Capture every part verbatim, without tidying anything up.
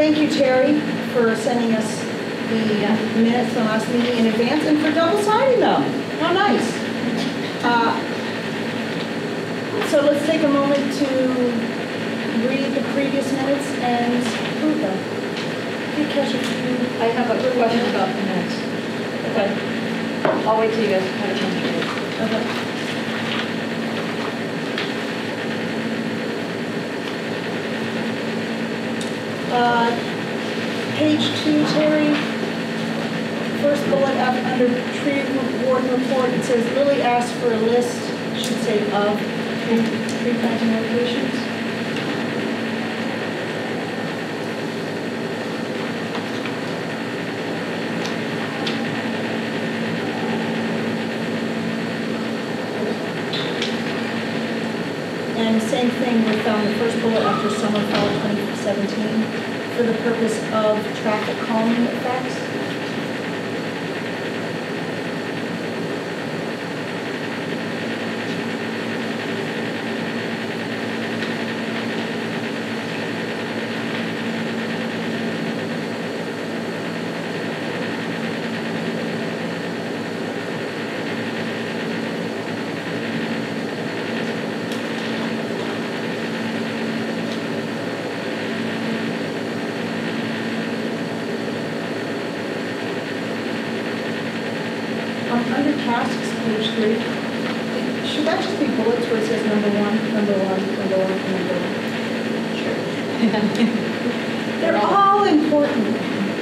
thank you, Terry, for sending us the minutes from last meeting in advance, and for double signing them. How nice. Uh, so let's take a moment to read the previous minutes and approve them. Hey, Kesha, I have a question about the minutes. okay. I'll wait till you guys have a chance to read it. Okay. Uh, page two, Terry. First bullet up under tree warden report, it says Lily asked for a list, should say of tree, tree planting locations. And same thing with um, the first bullet after summer fall twenty seventeen for the purpose of traffic calming effects. Under tasks, page three, should that just be bullets where it says number one, number one, number one, number one? Sure. They're all important.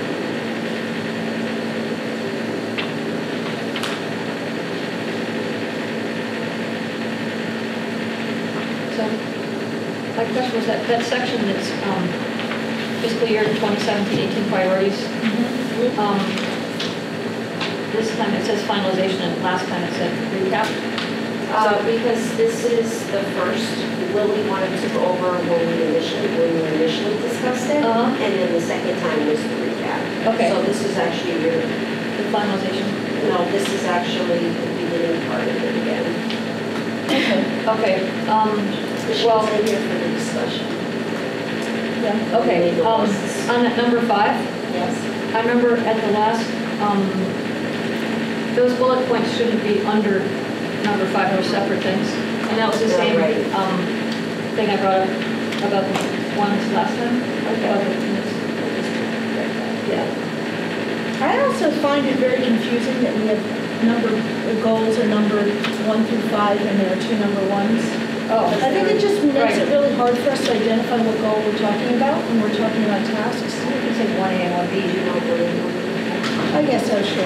So, my question was that, that section that's um, fiscal year twenty seventeen eighteen priorities, Mm-hmm. um, this time it says finalization, and last time it said recap. Uh, because this is the first, Lily wanted to go over when we initially, when we initially discussed it, Uh-huh. and then the second time was the recap. Okay. So this is actually your, The finalization. no, this is actually the beginning part of it again. Okay. Okay. Um, She well, was in here for the discussion. Yeah. okay. Um, on that number five, Yes. I remember at the last, um, those bullet points shouldn't be under number five, or separate things. And that was the Yeah, same right. um, thing I brought up about the ones last time. Okay. About the minutes. Yeah. I also find it very confusing that we have number the goals are numbered one through five, and there are two number ones. Oh, I think it just makes Right. it really hard for us to identify what goal we're talking about when we're talking about tasks. I think it said one A and one B. You know, Lily, I guess so, sure.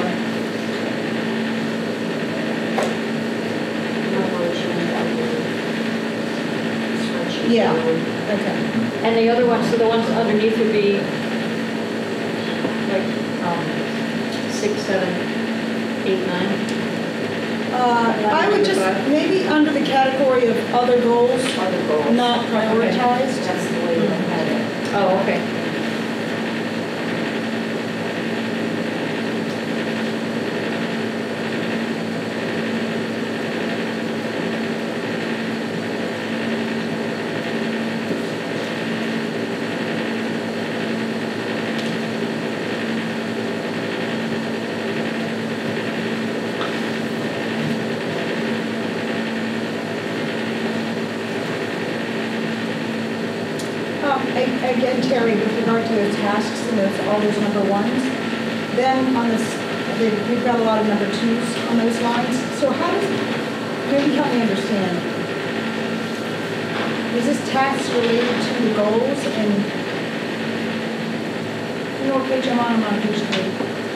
not one change out there. Spreadsheet. Yeah. Okay. And the other ones, so the ones underneath would be like um, six, seven, eight, nine. Uh, I would just, maybe under the category of other goals, Other goals. not prioritized. That's the way I had it. Oh, okay. Um, a- Again, Terry, with regard to the tasks and those, all those number ones, then on this, they- we've got a lot of number twos on those lines. So how does, maybe help me understand. Is this task related to the goals and, you know what page I'm on? I'm on page three.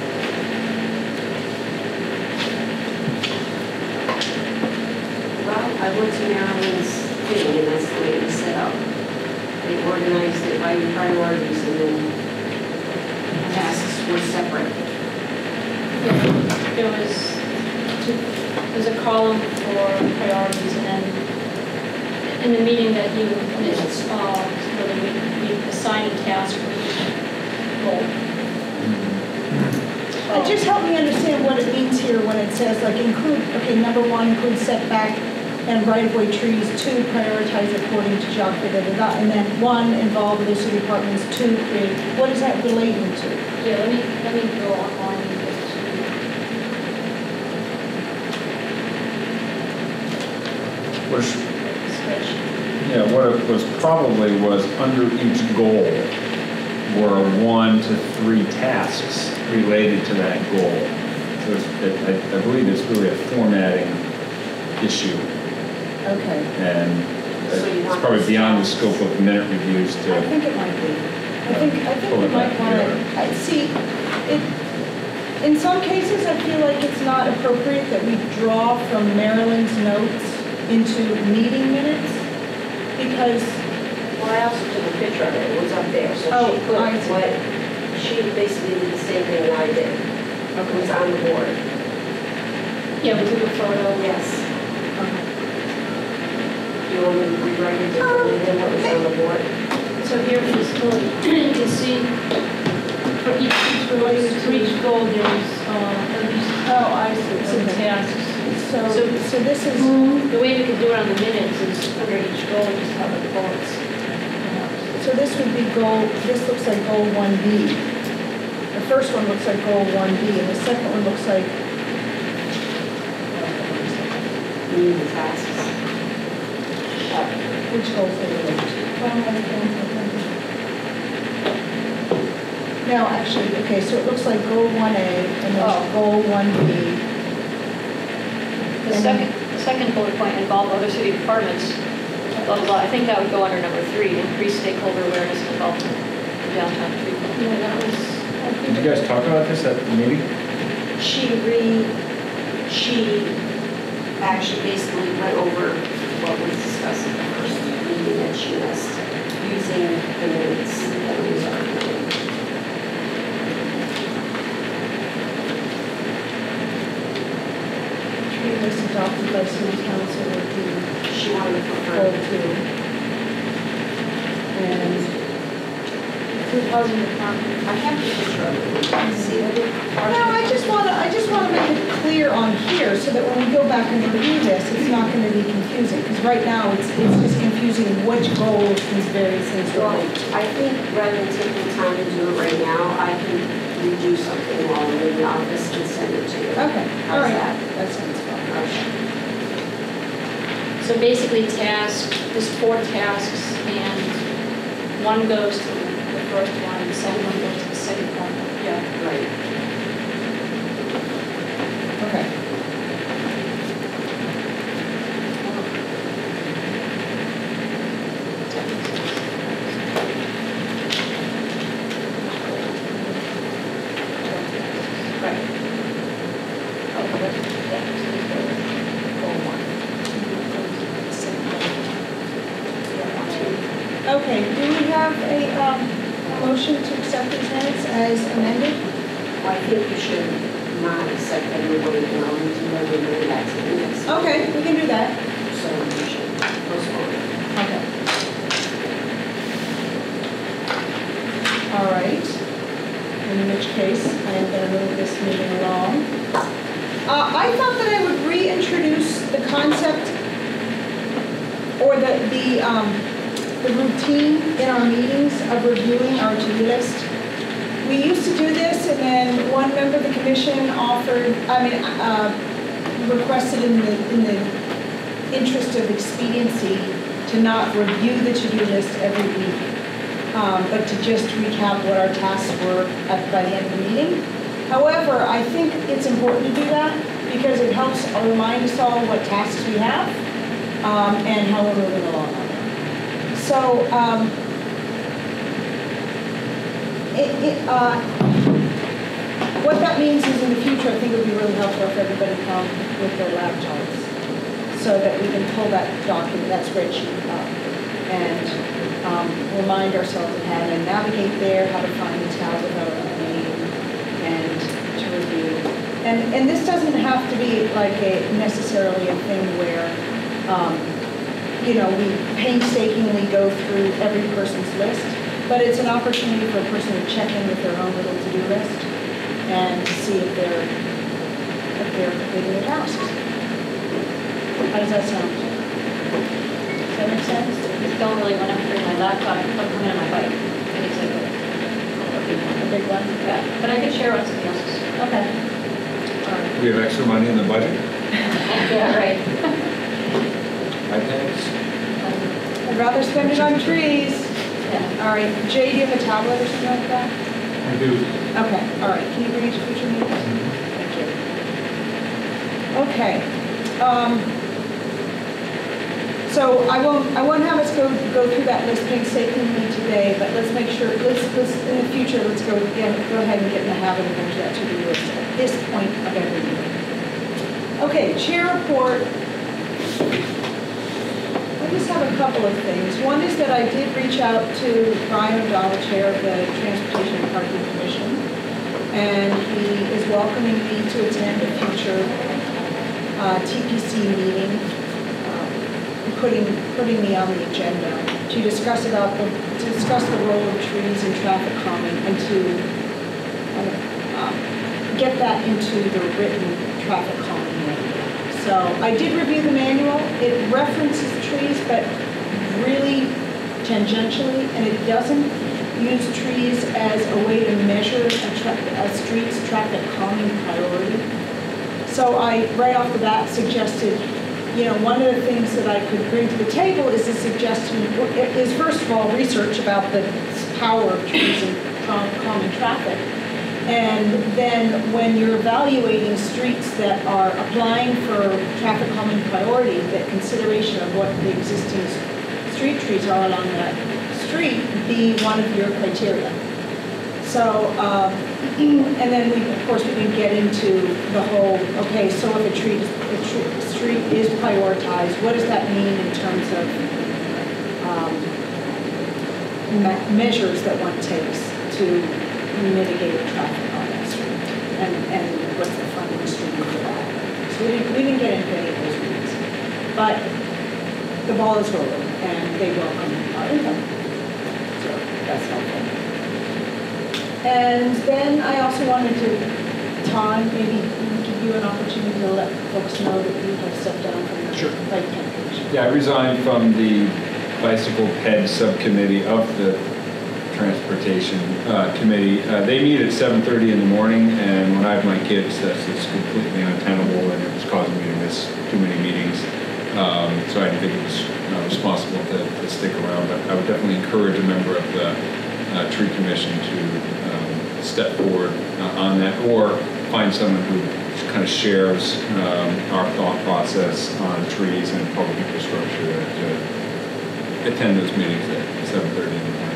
Well, I went to Marilyn's thing, and that's the way it was set up. They organized it by your priorities, and then tasks were separate. There was, there's a column for priorities, and then in the meeting that you missed, uh, where we, we assign a task for each goal. Uh, Just help me understand what it means here when it says like include, okay, number one, include setback and right-of-way trees, two, prioritize according to job, da, da, da, da, and then one, involve other city departments, two, create, what is that relating to? Yeah, let me, let me go online and get to Which, the spreadsheet. yeah, what it was probably was under each goal were one to three tasks related to that goal. So it's, it, I, I believe it's really a formatting issue, Okay, and So you it's want probably this beyond the task? scope of minute reviews I to, think it might be. I think, I think Pull we it might back want together. to, I see, it, in some cases, I feel like it's not appropriate that we draw from Marilyn's notes into meeting minutes, because, Well, I also took a picture of it, it was up there, so Oh, she put I see. what, she basically did the same thing that I did. It was on the board. Yeah, we took a photo. Yes. Do you want me to rewrite it differently than what was on the board? So here it is, you can see for each, each goal, for each goal, there's, uh, at least oh, I see, some okay. tasks. So, So- so this is, The way we could do it on the minutes is under each goal, just have the bullets. so this would be goal, this looks like goal one B. The first one looks like goal one B, and the second one looks like, You need the tasks. which goals they relate to? No, actually, okay, so it looks like goal one A, and then Oh. goal one B. The And second, the second bullet point, involve other city departments, blah, blah, blah. I think that would go under number three, increase stakeholder awareness and involvement in downtown tree planting. Yeah, that was, did you guys talk about this at the meeting? She re, she actually basically went over what was discussed at the first meeting that she missed, using the minutes that was already. tree list adopted by city council would be She wanted to goal prefer. two. And Food housing department. I have the picture of it, you can see it. no, I just want to, I just want to make it clear on here so that when we go back and review this, it's not going to be confusing. Because right now, it's, it's just confusing which goals these various things Well, relate to. I think rather than taking time to do it right now, I can redo something while I'm in the office and send it to you. Okay, all How's right. that? That sounds fine. Okay. So basically task, there's four tasks and one goes to the first one, and the second one goes to the second one. Yeah. Right. Okay. Right. Okay, that's, yeah, so this goes goal one. Yeah, one, two. Okay, do we have a, um, a motion to accept these minutes as amended? Well, I think you should not accept everybody, you know, until everybody back to the next. Okay, we can do that. So you should postpone it. Okay. All right, in which case I am going to move this meeting along. Uh, I thought that I would reintroduce the concept or the, the, um, the routine in our meetings of reviewing our to-do list. We used to do this, and then one member of the commission offered, I mean, uh, requested in the, in the interest of expediency to not review the to-do list every week, um, but to just recap what our tasks were at, by the end of the meeting. However, I think it's important to do that because it helps remind us all what tasks we have um, and how we're moving along on them. So, um, it, it, uh, what that means is in the future, I think it would be really helpful if everybody come with their laptops so that we can pull that document, that spreadsheet up and um, remind ourselves of how to navigate there, how to find the tab with our name, and to review. And, and this doesn't have to be like a necessarily a thing where, um, you know, we painstakingly go through every person's list, but it's an opportunity for a person to check in with their own little to-do list and to see if they're, if they're completing their tasks. How does that sound? Does that make sense? Just don't really want to bring my laptop, I'm coming on my bike. And it's like a, a big one. A big one? Yeah, but I could share on something else's. Okay. We have extra money in the budget? Yeah, right. iPads? Um, I'd rather spend it on trees. Yeah. All right, Jay, do you have a tablet or something like that? I do. Okay, all right, can you bring it to future meetings? Thank you. Okay. um, So I won't, I won't have us go, go through that list painstakingly today, but let's make sure, let's, let's, in the future, let's go, again, go ahead and get in the habit of going to that to-do list at this point of every meeting. Okay, chair report. I just have a couple of things. One is that I did reach out to Brian O'Donnell, chair of the Transportation and Parking Commission, and he is welcoming me to attend a future uh, T P C meeting, um, putting putting me on the agenda to discuss about the to discuss the role of trees in traffic calming and to uh, um, get that into the written traffic calming manual. So I did review the manual. It references trees, but really tangentially, and it doesn't use trees as a way to measure a, tra a street's traffic calming priority. So I, right off the bat, suggested, you know, one of the things that I could bring to the table is a suggestion, is first of all, research about the power of trees in calming traffic. And then when you're evaluating streets that are applying for traffic calming priority, that consideration of what the existing street trees are along that street be one of your criteria. So, um, and then we, of course, we can get into the whole, okay, so if a tree, a tree, street is prioritized, what does that mean in terms of um, me measures that one takes to mitigate traffic on that street, and, and what's the funding stream for that. So we didn't, we didn't get into any of those weeds. But the ball is rolling, and they welcome our input. So that's helpful. And then I also wanted to, Todd, maybe give you an opportunity to let folks know that you have stepped down from the Sure. Bike Camp Commission. Yeah, I resigned from the Bicycle P E D subcommittee of the Transportation uh, Committee. Uh, they meet at seven thirty in the morning, and when I have my kids, that's just completely untenable, and it was causing me to miss too many meetings. Um, so I didn't think it was uh, responsible to, to stick around, but I would definitely encourage a member of the uh, Tree Commission to um, step forward uh, on that, or find someone who kind of shares um, our thought process on trees and public infrastructure to attend those meetings at seven thirty in the morning.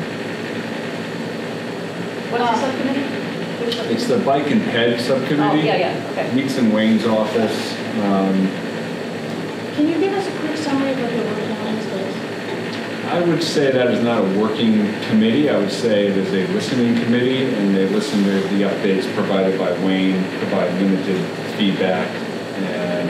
What's the subcommittee? It's the Bike and P E D subcommittee. Oh, yeah, yeah, okay. Meets in Wayne's office. Um, Can you give us a quick summary of what you're working on these days? I would say that is not a working committee. I would say it is a listening committee, and they listen to the updates provided by Wayne, provide limited feedback, and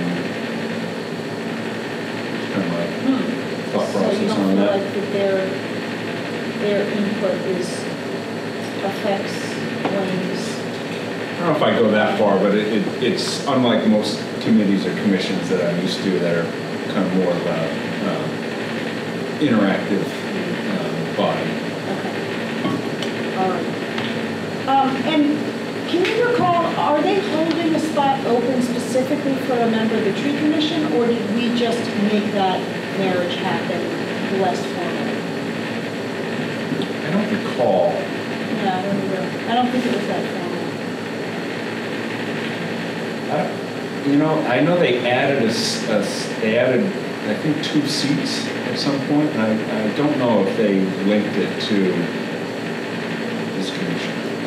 kind of my Hmm. thought So you process don't on feel that. like that their, their input is, affects Wayne's? I don't know if I go that far, but it, it, it's unlike most committees or commissions that I'm used to that are kind of more of a um, interactive um, body. Okay. All right. Um, and can you recall, are they holding a spot open specifically for a member of the tree commission, or did we just make that marriage happen less formally? I don't recall. Yeah, I don't remember. I don't think it was that formal. I, you know, I know they added a, s- a s- they added, I think, two seats at some point. And I, I don't know if they linked it to this commission.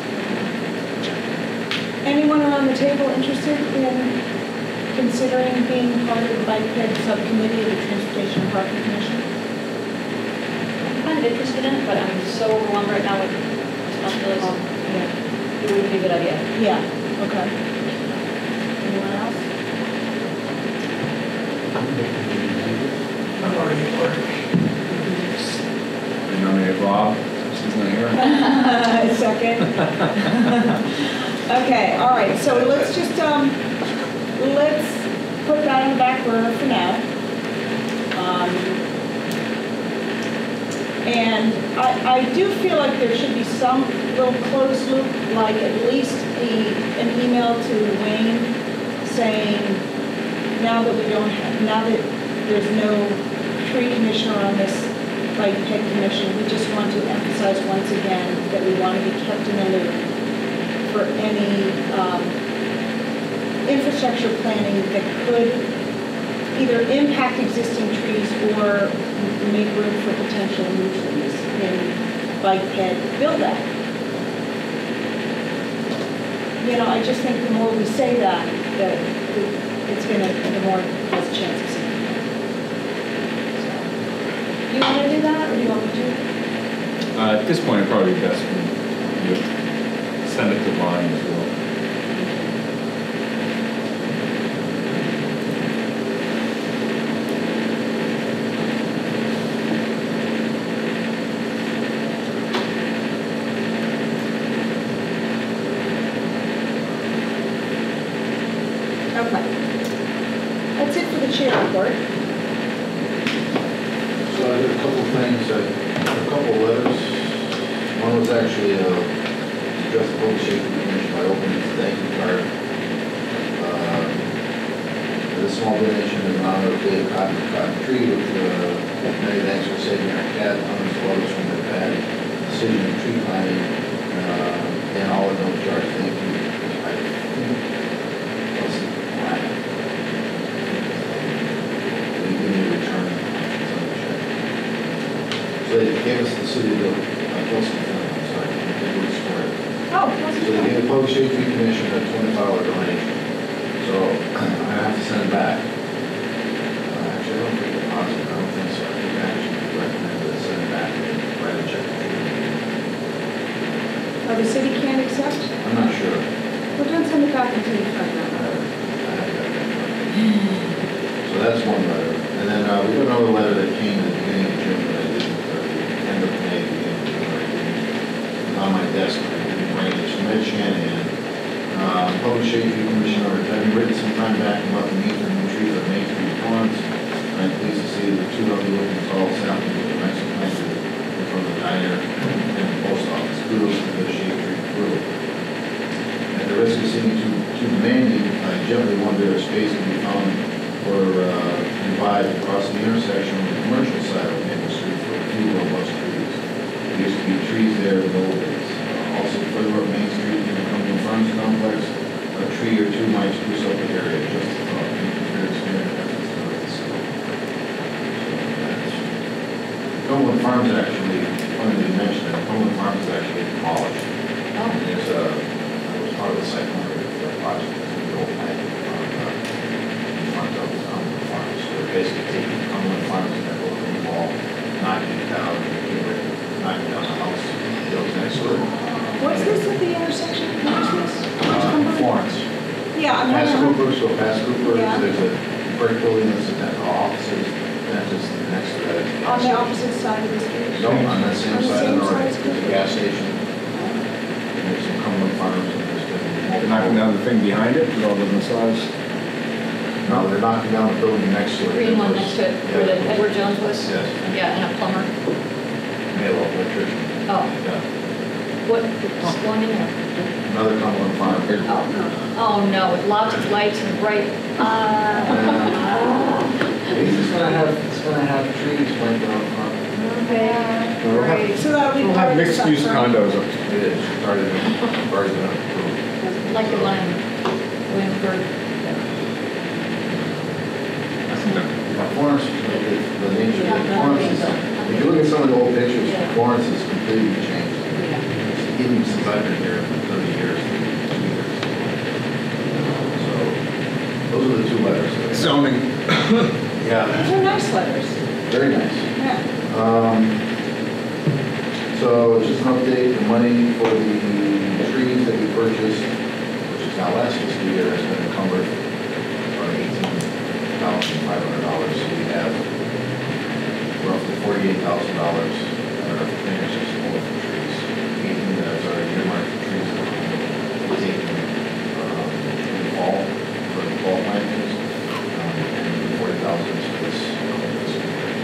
Anyone around the table interested in considering being part of the bike ped subcommittee of the Transportation and Parking Commission? I'm kind of interested in it, but I'm so overwhelmed right now with responsibilities. Yeah. It wouldn't be a good idea. Yeah, okay. Anyone else? I've already worked. I nominate Rob, she's not here. Second. Okay, all right, so let's just, um, let's put that on the back burner for now. Um, And I, I do feel like there should be some little closed loop, like at least a, an email to Wayne saying, now that we don't have, now that there's no tree commissioner on this bike ped commission, we just want to emphasize once again that we want to be kept in the loop for any um, infrastructure planning that could either impact existing trees or make room for potential new trees in bike ped build-out. You know, I just think the more we say that, that it's gonna, the more it has a chance of succeeding. So, you wanna do that, or do you want me to? Uh, at this point, it'd probably be best for you to send it to Bonnie as well. Okay. That's it for the chair report. So I did a couple of things, I, a couple of letters. One was actually uh, addressed to Public Safety Commission by opening a thank you card. Uh, The small donation in honor of Dave Cotton, Cotton Tree with uh, many thanks for saving our cat, hundreds of others from the bad decision of tree planting, uh, and all at no charge. Thank you. I think that's fine. We we need a return. So they gave us the city bill, I told some friends, I'm sorry, I can't really swear. Oh, So they gave the Public Safety Commission a twenty-five dollar donation. So I have to send it back. Uh, Actually, I don't think deposit, I don't think so. I think I actually recommend to send it back and write a check. oh, the city can't accept? I'm not sure. Well, don't send it back until you find I out. I have that. So that's one letter. And then uh, we got another letter that came at the beginning of June that I didn't, or the end of May, beginning of June, I didn't, on my desk, I didn't bring it. It's from Ed Shanahan. Uh, Public Safety Commissioner, having written some time back about the need for new trees on Main Street ponds. I'm pleased to see the two healthy looking tall saplings of the Mexican planted in front of the diner and the post office. Kudos to the shade tree crew. At the risk of seeming too, too demanding, I gently wonder if space can be found or uh, revived across the intersection on the commercial side of Maple Street for a few robust trees. There used to be trees there in the old days. Uh, also, further up Main Street in the Cumberland Farms complex, a tree or two might spruce up the area. Just a thought. Thank you for your experience. Efforts to make this go. So that's Cumberland Farms actually, funny to mention that Cumberland Farms is actually demolished. Oh. And there's a, it was part of the site plan review for the project. There's a old pipe in front of, uh, in front of Cumberland Farms. So they're basically taking Cumberland Farms and that little wall, knocking it down, and getting rid of, knocking down the house. Built next door. What's this at the intersection? Where's this? Uh, Florence. Yeah, I'm Past wondering. Cooper, so past Cooper, Yeah. there's a brick building that's in that offices, and that's just next to that. On the opposite side of the street? No, on that same On the side, same on the right, side as there's a Cooper. gas station, and there's some Cumberland Farms, and there's They're been. knocking down the thing behind it with all the massage. No, they're knocking down the building next to it. Green one next to it, where the Yeah. Edward Jones was? Yes. Yeah, and a plumber. Male electrician. Oh, Yeah. what, what's going in there? Another Cumberland Farm. Oh, oh no, with lots of lights and bright, uh, He's just gonna have, it's gonna have trees planted out front. okay, We'll have- great. So that'll be We'll part have of the mixed-use stuff, right? condos up. It is, it's already been, already been approved. Like the one in Williamsburg. Now, Florence, the, the nature of the Florence is, if you look at some of the old pictures, Florence has completely changed. Even since I've been here for thirty years, two years. So, those are the two letters. Zoning. Yeah, These are nice letters. very nice. Yeah. Um, so just an update, the money for the trees that we purchased, which is now last fiscal year, has been encumbered for eighteen thousand five hundred dollars. So we have roughly forty-eight thousand dollars at our fingertips disposal for trees. eighteen that's our earmarked for trees that we're taking um, in the fall for the fall plantings. Um, and forty thousand is for this fiscal year.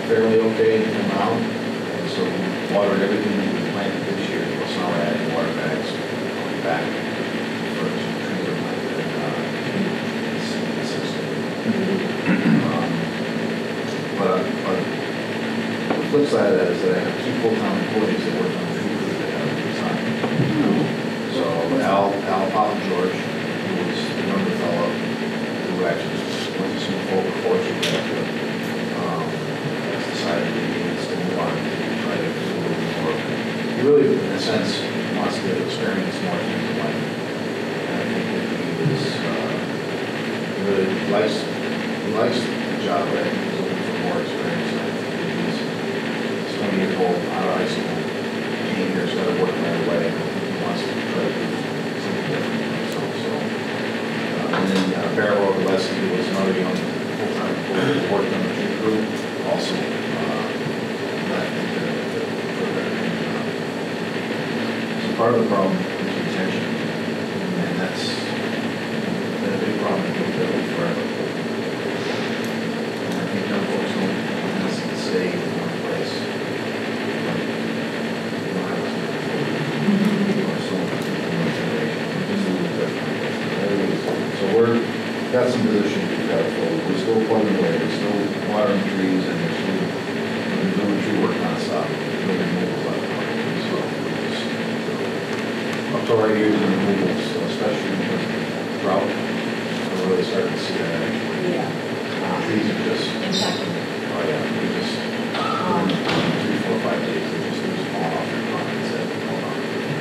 fairly okay to come out. And so we watered everything that we planted this year. Plus now we're adding water bags going back for some trees that planted in, uh, in sixteen. Um, But, uh, but the flip side of that is that I have two full-time employees that work on the tree crew that have resigned. So Al, Al Papa George, who was the younger fellow, who actually went to some full course with that, um, has decided that he needs to move on and try to do a little more. He really, in a sense, wants to experience more things in life. And I think that he is, uh, he really likes, he likes the job, but I think he's looking for more experience. And I think that he's, he's twenty years old, out of high school, came here, started working right away, and I think he wants to try to do something different for himself. So, uh, and then uh, Barrow Gillespie was another young full-time employee who worked on the tree crew, also uh, left the the program. And, uh, so part of the problem is retention, and that's been a big problem in Hillsborough forever. And I think young folks don't necessarily stay in one place. Like, you know, I was in the or so many people in my generation, just a little different. So we're, got some positions we've got to fill. We're still plugging away, we're still watering trees, and we're still, we're doing tree work nonstop. No removals out of our trees, so we're just up to our ears in removals, so especially because of drought. We're really starting to see that actually. Yeah. Uh, Trees are just, Impacted. oh yeah, we just, um, three, four, five days, they just, they're just falling off their comments and falling off.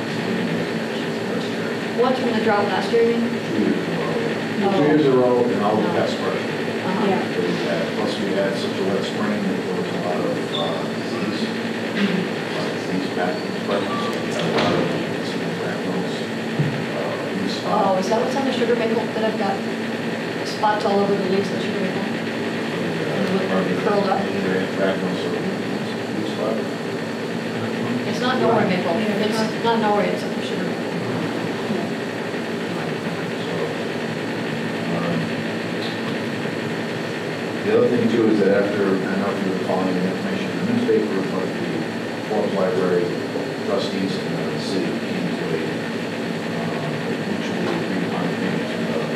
That's scary. What's from the drought last year, you mean? Two years in a row. Oh. Two years in a row, and all the Oh. pest pressure. Uh-huh. Yeah. So we had, plus we had such a wet spring that there was a lot of uh, disease, a lot of disease back in the spring, so we had a lot of, you can see the granules, uh, these. Oh, is that what's on the sugar maple that I've got spots all over the leaves of the sugar maple? curled up? Either anthracnose or leaf spot. It's not Norway maple, it's not Norway, it's a sugar maple. So, um, the other thing too is that after, I don't know if you were following the information in the newspaper, but the Forbes Library trustees and the city came to a uh, mutually agreed upon agreement to the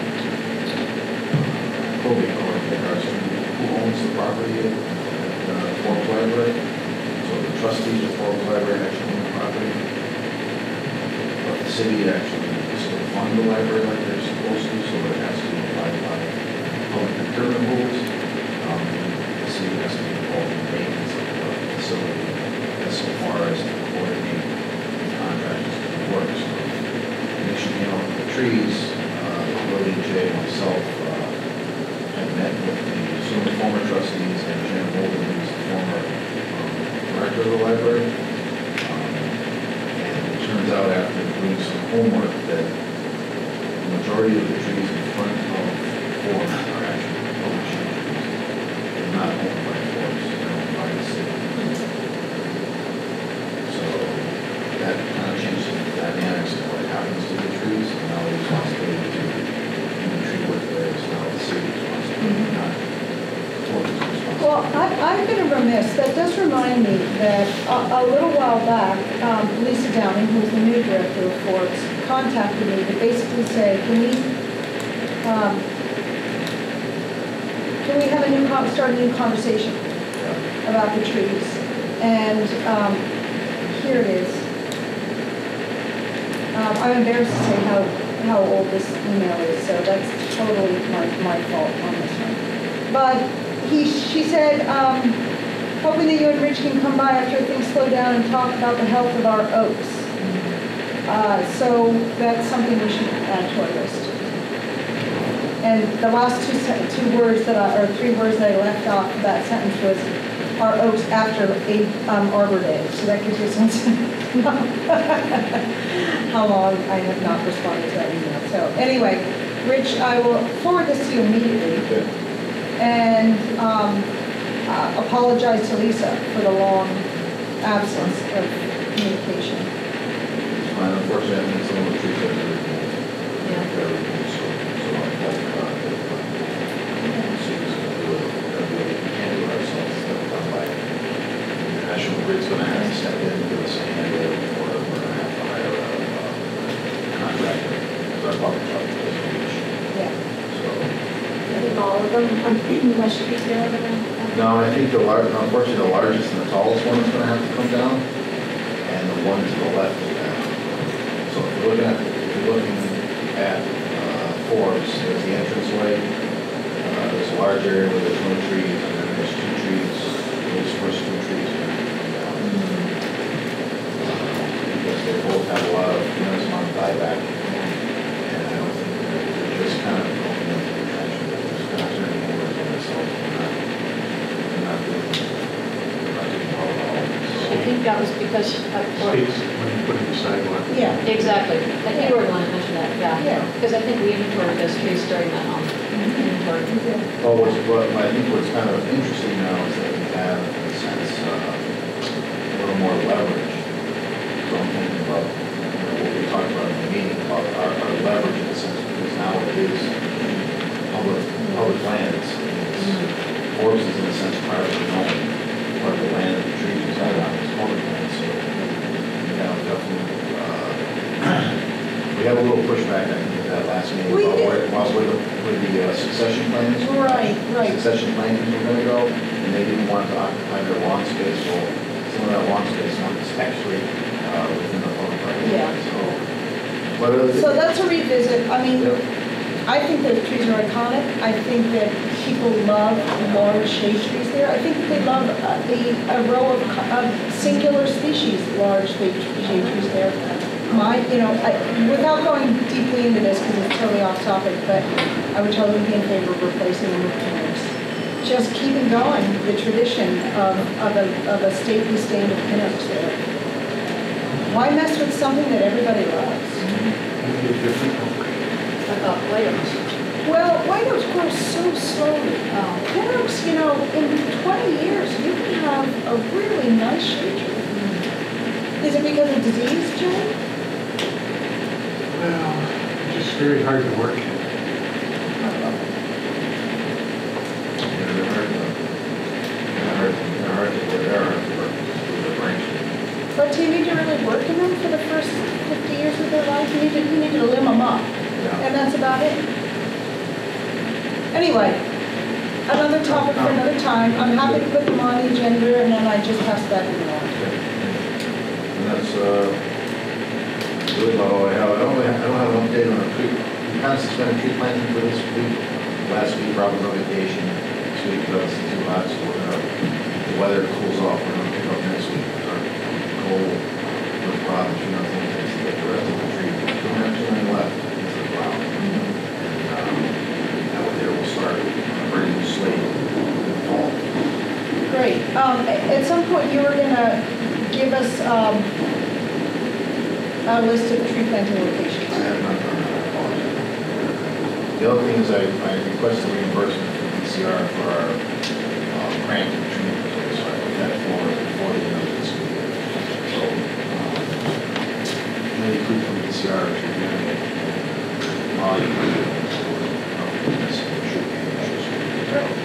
probate court in regards to who owns the property at uh, Forbes Library. So the trustees of Forbes Library actually own the property, but the city actually still fund the library like they're supposed to, so it has to abide by public procurement rules. Um, the city has to be involved in maintenance of the facility as so far as to coordinate the contractors to the work. So the issue came up with the trees, uh, Willie, Jay, myself, uh, had met with the some of the former trustees and Jen Holden, who's the former um, director of the library. Um, and it turns out after doing some homework that the majority of the trees in front of Forbes are actually public shade trees. They're not owned by Forbes, they're owned by the city. So that kind of changes the dynamics of what happens to the trees, and now the responsibility to do the tree work there is now the city's responsibility, not Forbes' responsibility. Well, I, I've been remiss, that does remind me that a, a little while back, um, Lisa Downing, who's the new director of Forbes, contacted me to basically say, can we, um, can we have a new, con- start a new conversation about the trees? And um, here it is. Um, I'm embarrassed to say how, how old this email is, so that's totally my, my fault on this one. But he, she said, um, hoping that you and Rich can come by after things slow down and talk about the health of our oaks. Uh, so that's something we should add to our list. And the last two sen- two words that I, or three words that I left off of that sentence was our oaks after a um, Arbor Day. So that gives you a sense of how long I have not responded to that email. So anyway, Rich, I will forward this to you immediately. Okay. And um, uh, apologize to Lisa for the long absence of communication. It's fine, unfortunately, I think some of the trees that are removed. Yeah. They're removed, so, so I have, uh, the, uh, city's gonna do it, we're gonna do it, we can't do it ourselves, it's done by Any less trees there over there? No, I think the lar, unfortunately, the largest and the tallest one is gonna have to come down, and the one to the left is down. So if you're looking at, if you're looking at, uh, Forbes, there's the entranceway, uh, there's a large area where there's no trees, and then there's two trees, those first two trees are gonna come down. Uh, Because they both have a lot of, tremendous amount of buyback, and I don't think they're, they're just kind of going into the traction, they're just kind of turning over to themselves, they're not, they're not doing, they're not doing well at all. I So, think that was because, of- or- Speaks when you put in the sidewalk. Yeah. exactly, I think you were the one that mentioned that, yeah. Yeah. Because I think we inventoried those trees during that, um, inventory. well, what's, what, I think what's kind of interesting now is that we have, in a sense, uh, a little more leverage. So I'm thinking about, you know, what we talked about in the meeting, about our, our leverage in a sense, because now it is public, public land. It's, it's, Forbes is in a sense privately owned, part of the land that the trees reside on is public land, so, you know, definitely, uh, we have a little pushback, I think, at that last meeting, We about did. where, about where the, where the uh, succession plans. Right, right. Succession plantings were gonna go, and they didn't want to occupy their lawn space, well, some of that lawn space now is actually, uh, within the public right of way, Yeah. so. But, uh, So that's a revisit. I mean, yeah. I think those trees are iconic. I think that people love large shade trees there. I think that they love uh, the, a row of, co- of singular species, large shade shade trees there. My, you know, I, without going deeply into this because it's totally off topic, but I would totally be in favor of replacing them with pinnocks. Just keeping going, the tradition of, of a, of a stately stand of pinnocks there. Why mess with something that everybody loves? Maybe a different oak. I thought White Oaks. Well, white oaks grow so slowly. Oh. Pin oaks, you know, in twenty years, you can have a really nice shade tree. Is it because of disease, Jim? Well, just very hard to work in. Yeah, they're hard to, they're hard, they're hard to, they're hard to work with the branches. But do you need to really work in them for the first fifty years of their life? You need to, you need to limb them up. Yeah. And that's about it. Anyway, another topic for another time. I'm happy to put them on the agenda and then I just pass that along. And that's, uh, really about all I have. I don't really, I don't have an update on the tree. We kind of suspended tree planting for this week. Last week, Robin on vacation. This week, uh, it's too hot, so we're gonna, the weather cools off, we're gonna pick up next week. Our cold, with Robin, you know, things to get the rest of the tree. We don't have too many left into the ground. And, um, that way there we'll start bringing the slate in the fall. Great. Um, a- at some point, you were gonna give us, um, a list of tree planting locations. I have not done that, I apologize. The other thing is I, I requested reimbursement from D C R for our, um, grant for tree removal, so I put that forward before the end of this week. So, um, any proof from D C R is reviewing it. Molly, you can do it, so, um, this should be issues.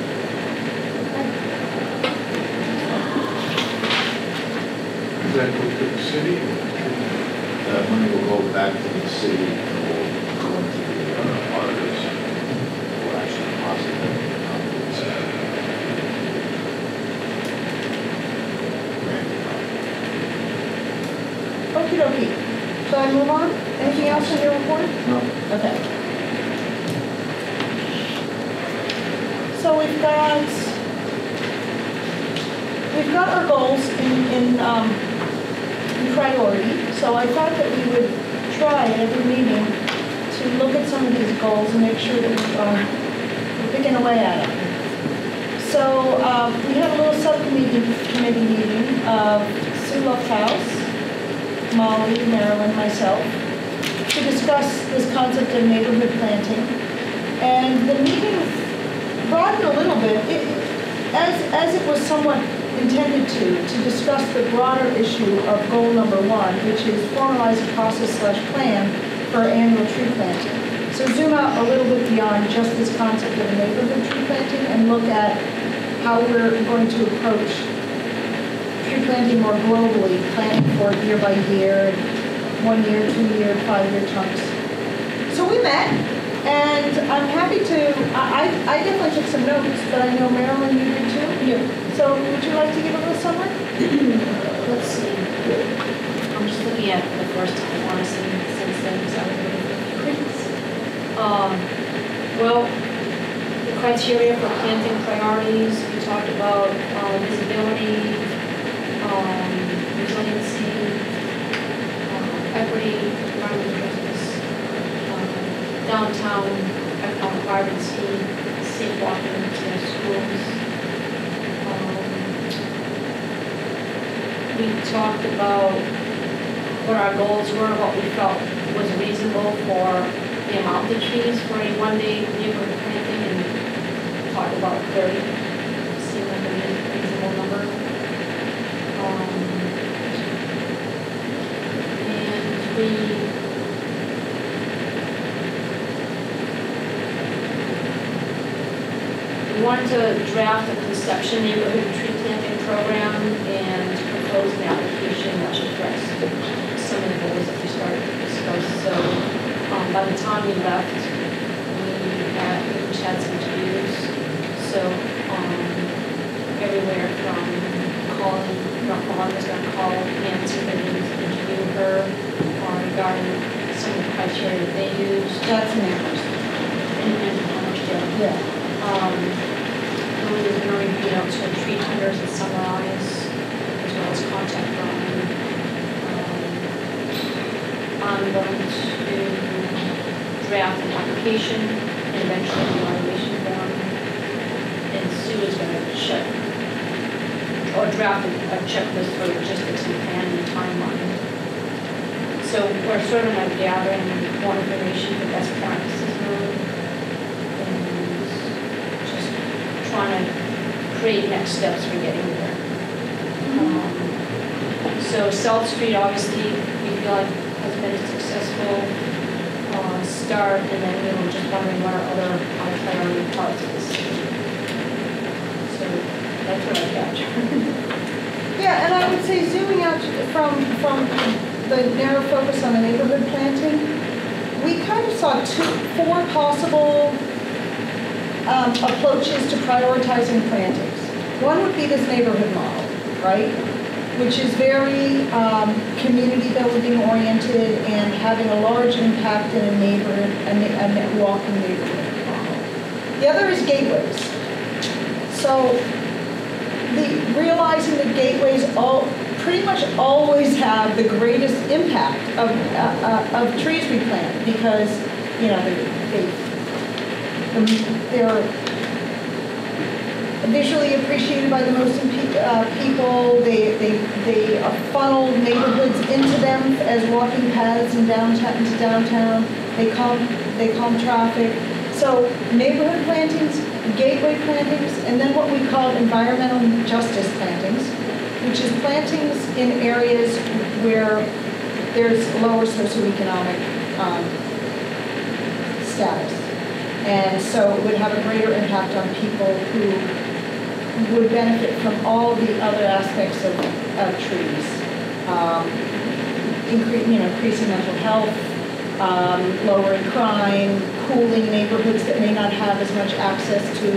Does that go to the city? That money will go back to the city and will go into the, uh, auditors. We'll actually deposit that in the account of the city. Grant account. Okie dokie. Shall I move on? Anything else in your report? No. Okay. So we've got, we've got our goals in, in, um, in priority. So I thought that we would try at every meeting to look at some of these goals and make sure that we are we're picking away at them. So um, we had a little subcommittee committee meeting of Sue House, Molly, Marilyn, myself, to discuss this concept of neighborhood planting. And the meeting broadened a little bit, it, as, as it was somewhat intended to, to discuss the broader issue of goal number one, which is formalize a process slash plan for annual tree planting. So zoom out a little bit beyond just this concept of neighborhood tree planting and look at how we're going to approach tree planting more globally, planting for year by year, one year, two year, five year chunks. So we met, And I'm happy to, I, I I definitely took some notes, but I know Marilyn, you did too. Yeah. So would you like to give a little summary? Let's see. I'm just looking at it the first time, honestly, since then, because I was looking for prints. Um, well, the criteria for planting priorities, we talked about uh, visibility, um, resiliency, uh, equity, environmental justice, um, downtown economic vibrancy, safe walking to schools. Um, We talked about what our goals were, what we felt was reasonable for the amount of trees for a one-day neighborhood planting, and talked about thirty, seemed like a reasonable number. Um, and we We wanted to draft a conception neighborhood tree planting program and propose an application that would address some of the goals that we started to discuss. So um, by the time we left, we had, we just had some to-dos. So um, everywhere from calling, not Ron was going to call Nancy and interview her uh, regarding some of the criteria that they used. That's an Amherst. And, and how much they Yeah. Um, we were going to review notes from tree tenders and summarize, as well as contact Brian. Um, I'm going to draft an application and eventually an evaluation form. And Sue is going to check, or draft a a checklist for logistics and plan and timeline. So we're sort of like gathering more information for best practices now. Trying to create next steps for getting there. Um, so South Street, obviously, we feel like has been a successful uh, start, and then we were just wondering what our other high priority parts of the city. So that's what I captured. Yeah, and I would say zooming out from, from the narrow focus on the neighborhood planting, we kind of saw two, four possible Um, approaches to prioritizing plantings. One would be this neighborhood model, right? Which is very um, community building oriented and having a large impact in a neighborhood, a, a, a walking neighborhood model. The other is gateways. So the, realizing that gateways all pretty much always have the greatest impact of, uh, uh, of trees we plant because, you know, they, they they're visually appreciated by the most uh, people. They, they, they funnel neighborhoods into them as walking paths in downtown, into downtown. They calm, they calm traffic. So neighborhood plantings, gateway plantings, and then what we call environmental justice plantings, which is plantings in areas where there's lower socioeconomic um, status. And so it would have a greater impact on people who would benefit from all the other aspects of, of trees. Um, incre you know, increasing mental health, um, lowering crime, cooling neighborhoods that may not have as much access to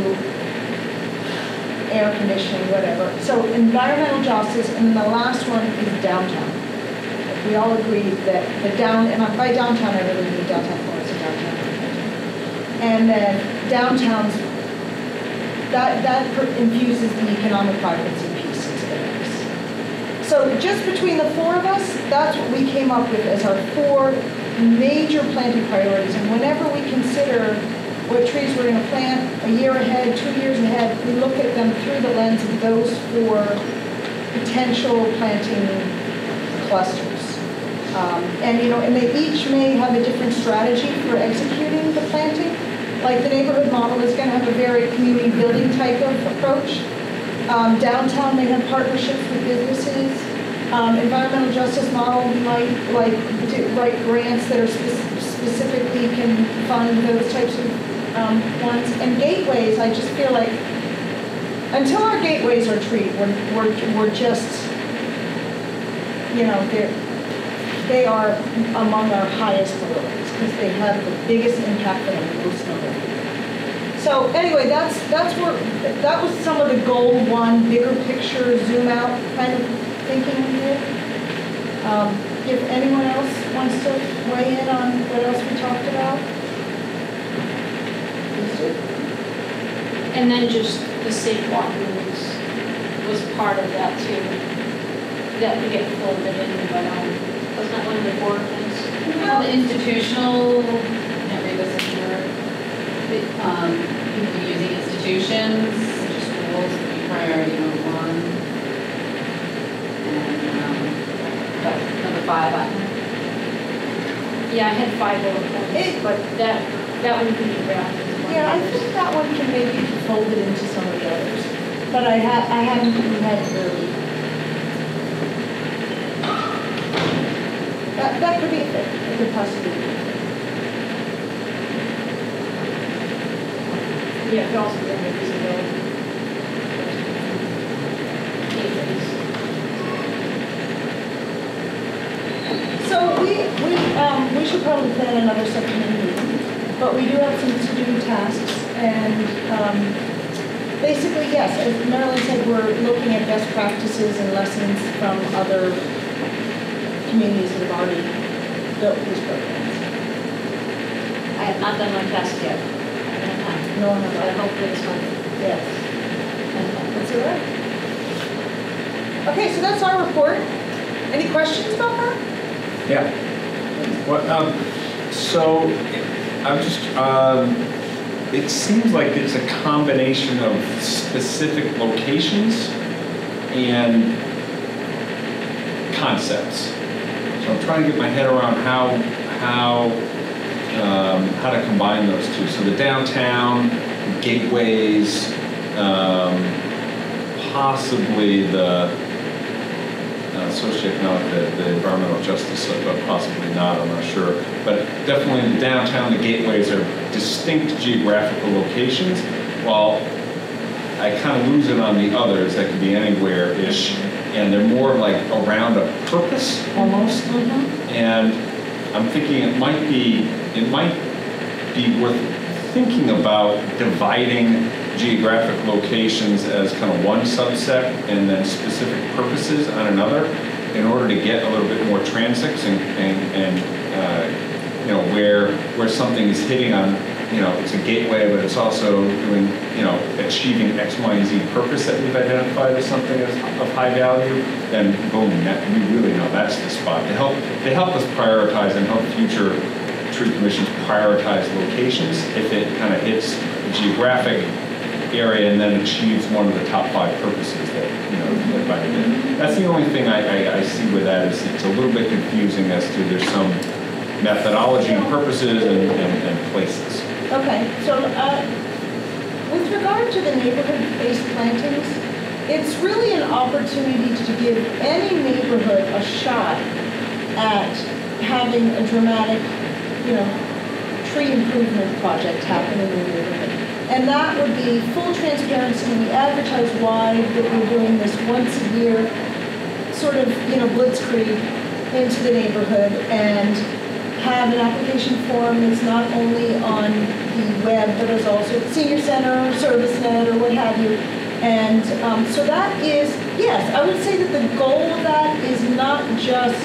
air conditioning, whatever. So environmental justice, and then the last one is downtown. We all agree that the down, and by downtown I really mean downtown Florence and downtown. And then downtowns, that, that infuses the economic vibrancy piece into the mix. So just between the four of us, that's what we came up with as our four major planting priorities. And whenever we consider what trees we're going to plant a year ahead, two years ahead, we look at them through the lens of those four potential planting clusters. Um, and, you know, and they each may have a different strategy for executing the planting. Like the neighborhood model is going to have a very community building type of approach. Um, downtown may have partnerships with businesses. Um, environmental justice model, we might like do, write grants that are spe specifically can fund those types of um, ones. And gateways, I just feel like until our gateways are treated, we're, we're, we're just, you know, they're, they are among our highest priorities because they have the biggest impact on the most number of people. So anyway, that's that's where that was some of the goal one, bigger picture, zoom out kind of thinking here. Um, if anyone else wants to weigh in on what else we talked about, please do. And then just the safe walking was, was part of that too. That we get folded in, but um, wasn't that one of the four things? Well, the institutional, can't read this anymore. The, um, people using institutions, such as schools, would be priority number one. And, um, that's number five, I think. Yeah, I had five bullet points, It- but that, that one can be drafted as one. Yeah, I think that one can maybe be folded into some of the others, but I had I hadn't had it really. That, that could be a fit, it could possibly be. Yeah, it could also be under visibility. Gateways. So we, we, um, we should probably plan another subcommittee meeting, but we do have some to-do tasks, and, um, basically, yes, as Marilyn said, we're looking at best practices and lessons from other communities that have already built these programs. I have not done my test yet. I don't have time. No one has, But hopefully this month. yes. That's all right. Okay, so that's our report. Any questions about that? Yeah. Well, um, so I'm just, um, it seems like it's a combination of specific locations and concepts. So I'm trying to get my head around how, how, um, how to combine those two. So the downtown, gateways, um, possibly the uh, socioeconomic, the, the environmental justice, but possibly not, I'm not sure. But definitely the downtown, the gateways are distinct geographical locations, while I kind of lose it on the others that could be anywhere-ish, and they're more like around a purpose almost. And I'm thinking it might be, it might be worth thinking about dividing geographic locations as kind of one subset and then specific purposes on another in order to get a little bit more transects and, and, and uh, you know, where, where something is hitting on, you know, it's a gateway, but it's also doing, you know, achieving X, Y, and Z purpose that we've identified as something as of high value, then boom, that, we really know that's the spot. To help, to help us prioritize and help future tree commissions prioritize locations if it kind of hits the geographic area and then achieves one of the top five purposes that, you know, that might have been. That's the only thing I, I, I see with that is it's a little bit confusing as to there's some methodology and purposes and, and, and places. Okay, so uh, with regard to the neighborhood-based plantings, it's really an opportunity to give any neighborhood a shot at having a dramatic, you know, tree improvement project happen in the neighborhood. And that would be full transparency. We advertise wide that we're doing this once a year, sort of, you know, blitzkrieg into the neighborhood, and have an application form that's not only on the web, but is also at the senior center or ServiceNet or what have you. And um, so that is, yes, I would say that the goal of that is not just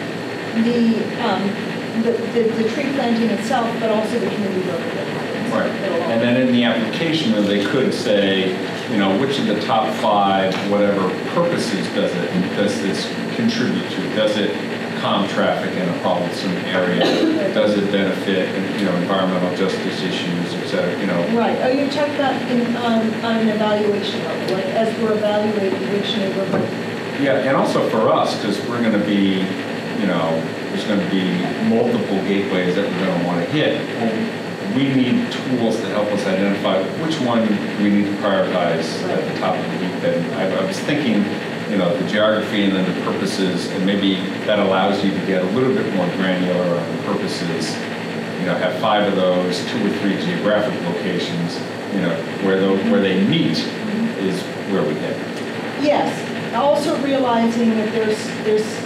the, um, the, the, the tree planting itself, but also the community work that happens. Right. And then in the application, though, they could say, you know, which of the top five, whatever purposes does it, does this contribute to? Does it calm traffic in a troublesome area? Does it benefit, you know, environmental justice issues, et cetera, you know? Right. Are you talking about in, on, on an evaluation level, like as we're evaluating which neighborhood? Yeah, and also for us, because we're going to be, you know, there's going to be multiple gateways that we're going to want to hit. Well, we need tools to help us identify which one we need to prioritize at the top of the heap. And I, I was thinking, you know, the geography and then the purposes, and maybe that allows you to get a little bit more granular on the purposes. You know, have five of those, two or three geographic locations, you know, where those, where they meet is where we hit. Yes. Also realizing that there's there's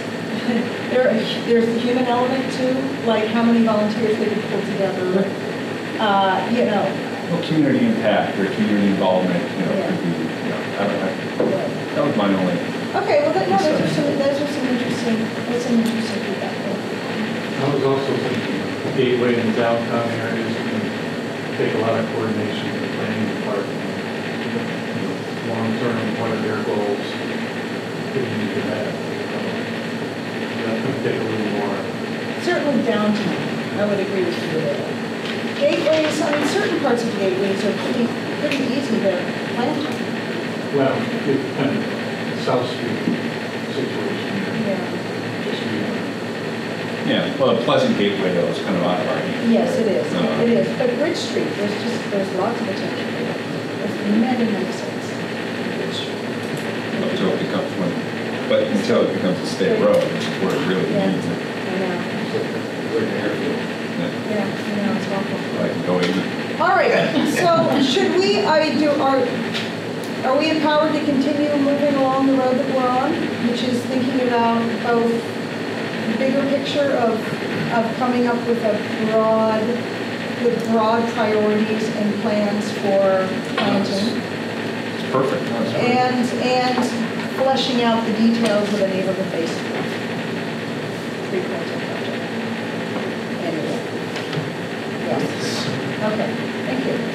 There, there's the human element too, like how many volunteers they could pull together. Uh, you know, Well, community impact or community involvement, you know, could be, you know, I don't know. That was my only. okay, well, that, no, those are some, those are some interesting, that's some interesting feedback there. I was also thinking gateway in downtown areas can take a lot of coordination with the planning department. You know, long-term, what are their goals? Could you do that? That could take a little more. Certainly downtown, I would agree with you there. Gateways, I mean, certain parts of gateways are pretty, pretty easy to plan. Well, it kind of South Street situation. Yeah. Just, you know, Yeah, well, Pleasant Gateway though is kind of out of our hands. Yes, it is, Uh, it is. But Bridge Street, there's just, there's lots of potential there. There's many, many sites in Bridge Street. Until it becomes one, but until it becomes a state road, which is where it really Yeah. needs it. I know, It's like, it's like an airfield. Yeah, yeah, I know, it's awful. I can go even. All right, so should we, I do, are, are we empowered to continue moving along the road that we're on? Which is thinking about both the bigger picture of, of coming up with a broad, with broad priorities and plans for planting. It's perfect. No, it's perfect. And, and fleshing out the details of a neighborhood-based tree planting project. Anyway. Yes. Okay, thank you.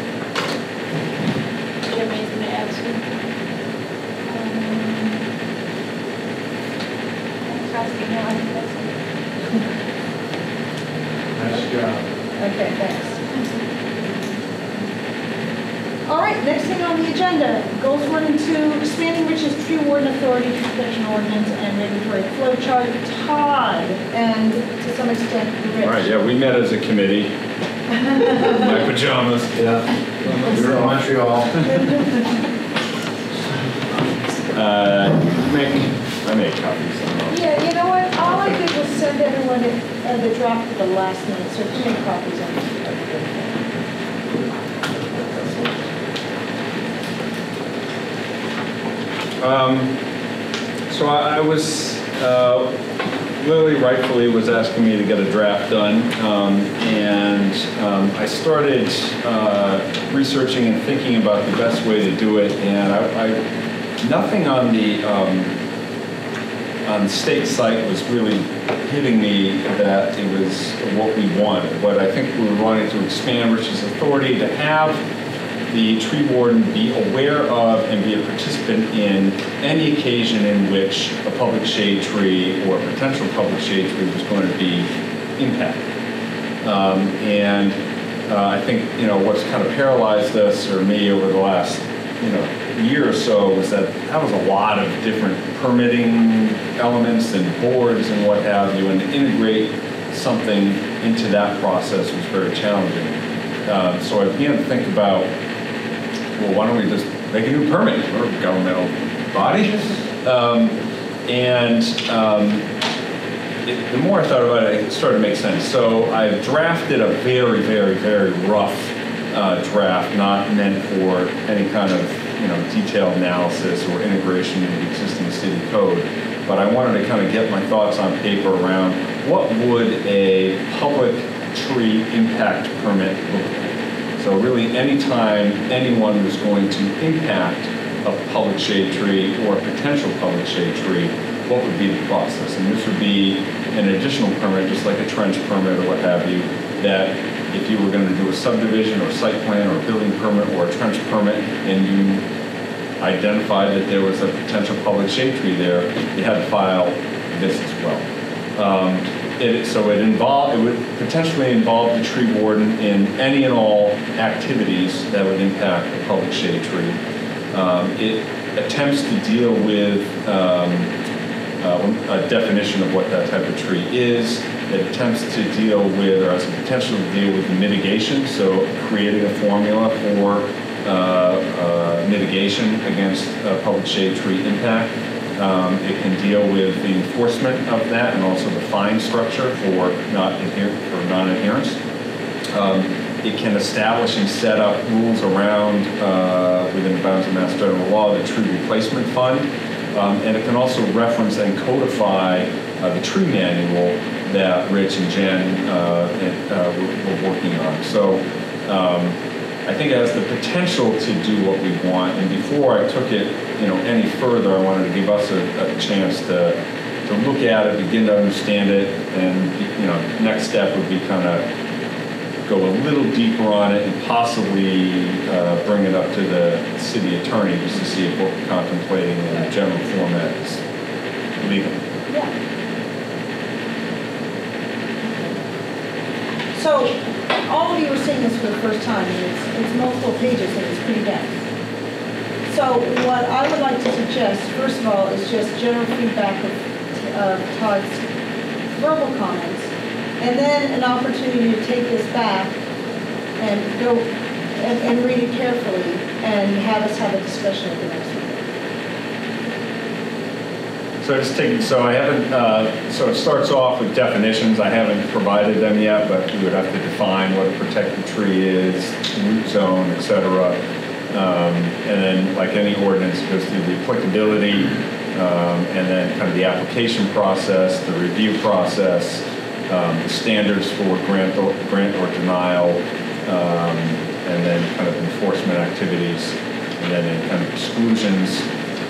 Do you have anything to add, Sue? Trustee, no, I think that's nice job. Okay, thanks. All right, next thing on the agenda, goals one and two, expanding Rich's tree warden authority, tree protection ordinance, and regulatory flow chart. Todd, and to some extent, Rich. All right, yeah, we met as a committee. My pajamas. Yeah. You're in Montreal. Uh, make, I made copies. I don't know. Yeah, you know what, all I did was send everyone uh, the draft at the last minute, so if you make copies on it. Um, so I, I was, uh, Lily rightfully was asking me to get a draft done, um, and um, I started uh, researching and thinking about the best way to do it, and I, I nothing on the um, on the state site was really hitting me that it was what we wanted. But I think we were wanting to expand Rich's authority to have the tree warden be aware of and be a participant in any occasion in which a public shade tree or a potential public shade tree was going to be impacted. Um, and uh, I think, you know, what's kind of paralyzed us or me over the last, you know, year or so was that that was a lot of different permitting elements and boards and what have you, and to integrate something into that process was very challenging. Uh, so I began to think about, well, why don't we just make a new permit? We're a governmental body. Um, and um, it, the more I thought about it, it started to make sense. So I've drafted a very, very, very rough uh, draft, not meant for any kind of you know, detailed analysis or integration into the existing city code. But I wanted to kind of get my thoughts on paper around what would a public tree impact permit look like. So really, anytime anyone was going to impact a public shade tree or a potential public shade tree, what would be the process? And this would be an additional permit, just like a trench permit or what have you, that if you were going to do a subdivision or site plan or a building permit or a trench permit, and you identified that there was a potential public shade tree there, you had to file this as well. Um, It, so it involved, it would potentially involve the tree warden in any and all activities that would impact a public shade tree. Um, it attempts to deal with um, uh, a definition of what that type of tree is. It attempts to deal with, or has the potential to deal with mitigation, so creating a formula for uh, uh, mitigation against uh, public shade tree impact. Um, it can deal with the enforcement of that and also the fine structure for not adher for non-adherence. Um, it can establish and set up rules around, uh, within the bounds of Mass General Law, the tree replacement fund, Um, and it can also reference and codify uh, the tree manual that Rich and Jen uh, and, uh, were, were working on. So um, I think it has the potential to do what we want. And before I took it, you know, any further, I wanted to give us a, a chance to to look at it, begin to understand it, and you know, next step would be kind of go a little deeper on it and possibly uh, bring it up to the city attorney just to see if what we're contemplating in a general format is legal. Yeah. So, all of you are seeing this for the first time, and it's, it's multiple pages, and it's pretty dense. So, what I would like to suggest, first of all, is just general feedback of, of Todd's verbal comments, and then an opportunity to take this back and go and, and read it carefully, and have us have a discussion at the next meeting. So I just take, so I haven't, uh, so it starts off with definitions. I haven't provided them yet, but we would have to define what a protected tree is, root zone, et cetera. Um, and then, like any ordinance, it goes through the applicability, um, and then kind of the application process, the review process, um, the standards for grant or, grant or denial, um, and then kind of enforcement activities, and then in kind of exclusions.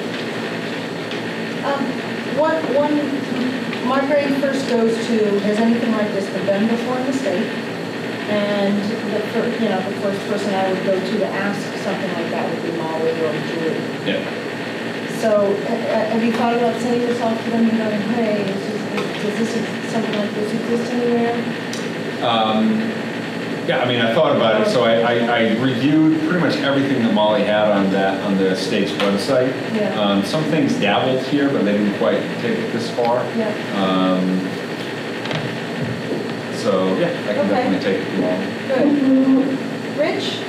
Um, one, one, my brain first goes to, has anything like this been done before in the state? And the first, you know, the first person I would go to to ask something like that would be Molly or Julie. Yeah. So, uh, have you thought about sending this off to them and going, hey, is this, does this, something like this exist anywhere? Um, yeah, I mean, I thought about it, so I, I, I reviewed pretty much everything that Molly had on that, on the state's website. Yeah. Um, some things dabbled here, but they didn't quite take it this far. Yeah. Um, so, yeah, I can Okay. definitely take it along. Good. Rich?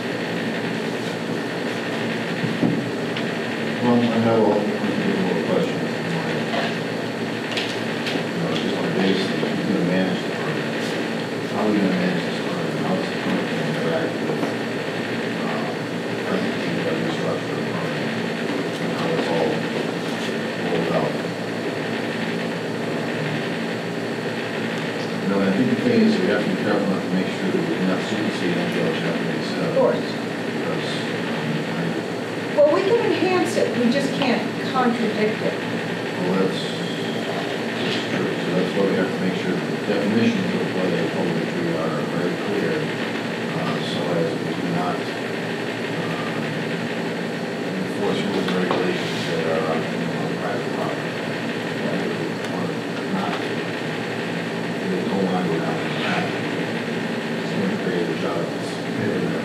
Well, I have a little question. You know, just on base, if you're gonna manage the program, how are we gonna manage this program? How is the program gonna interact with, uh, present D P W structure of the program? And how it's all rolled out? You know, I think the thing is, we have to be careful not to make sure that we're not superseding the judge have to make sense. Of course. Because, um, I Well, we can enhance it, we just can't contradict it. Well, that's, that's true, so that's why we have to make sure the definitions of what a public tree are very clear, uh, so as we do not, uh, enforce rules and regulations that are on, on private property. Or not, they don't want to go down the path. It's going to create a job that's bigger than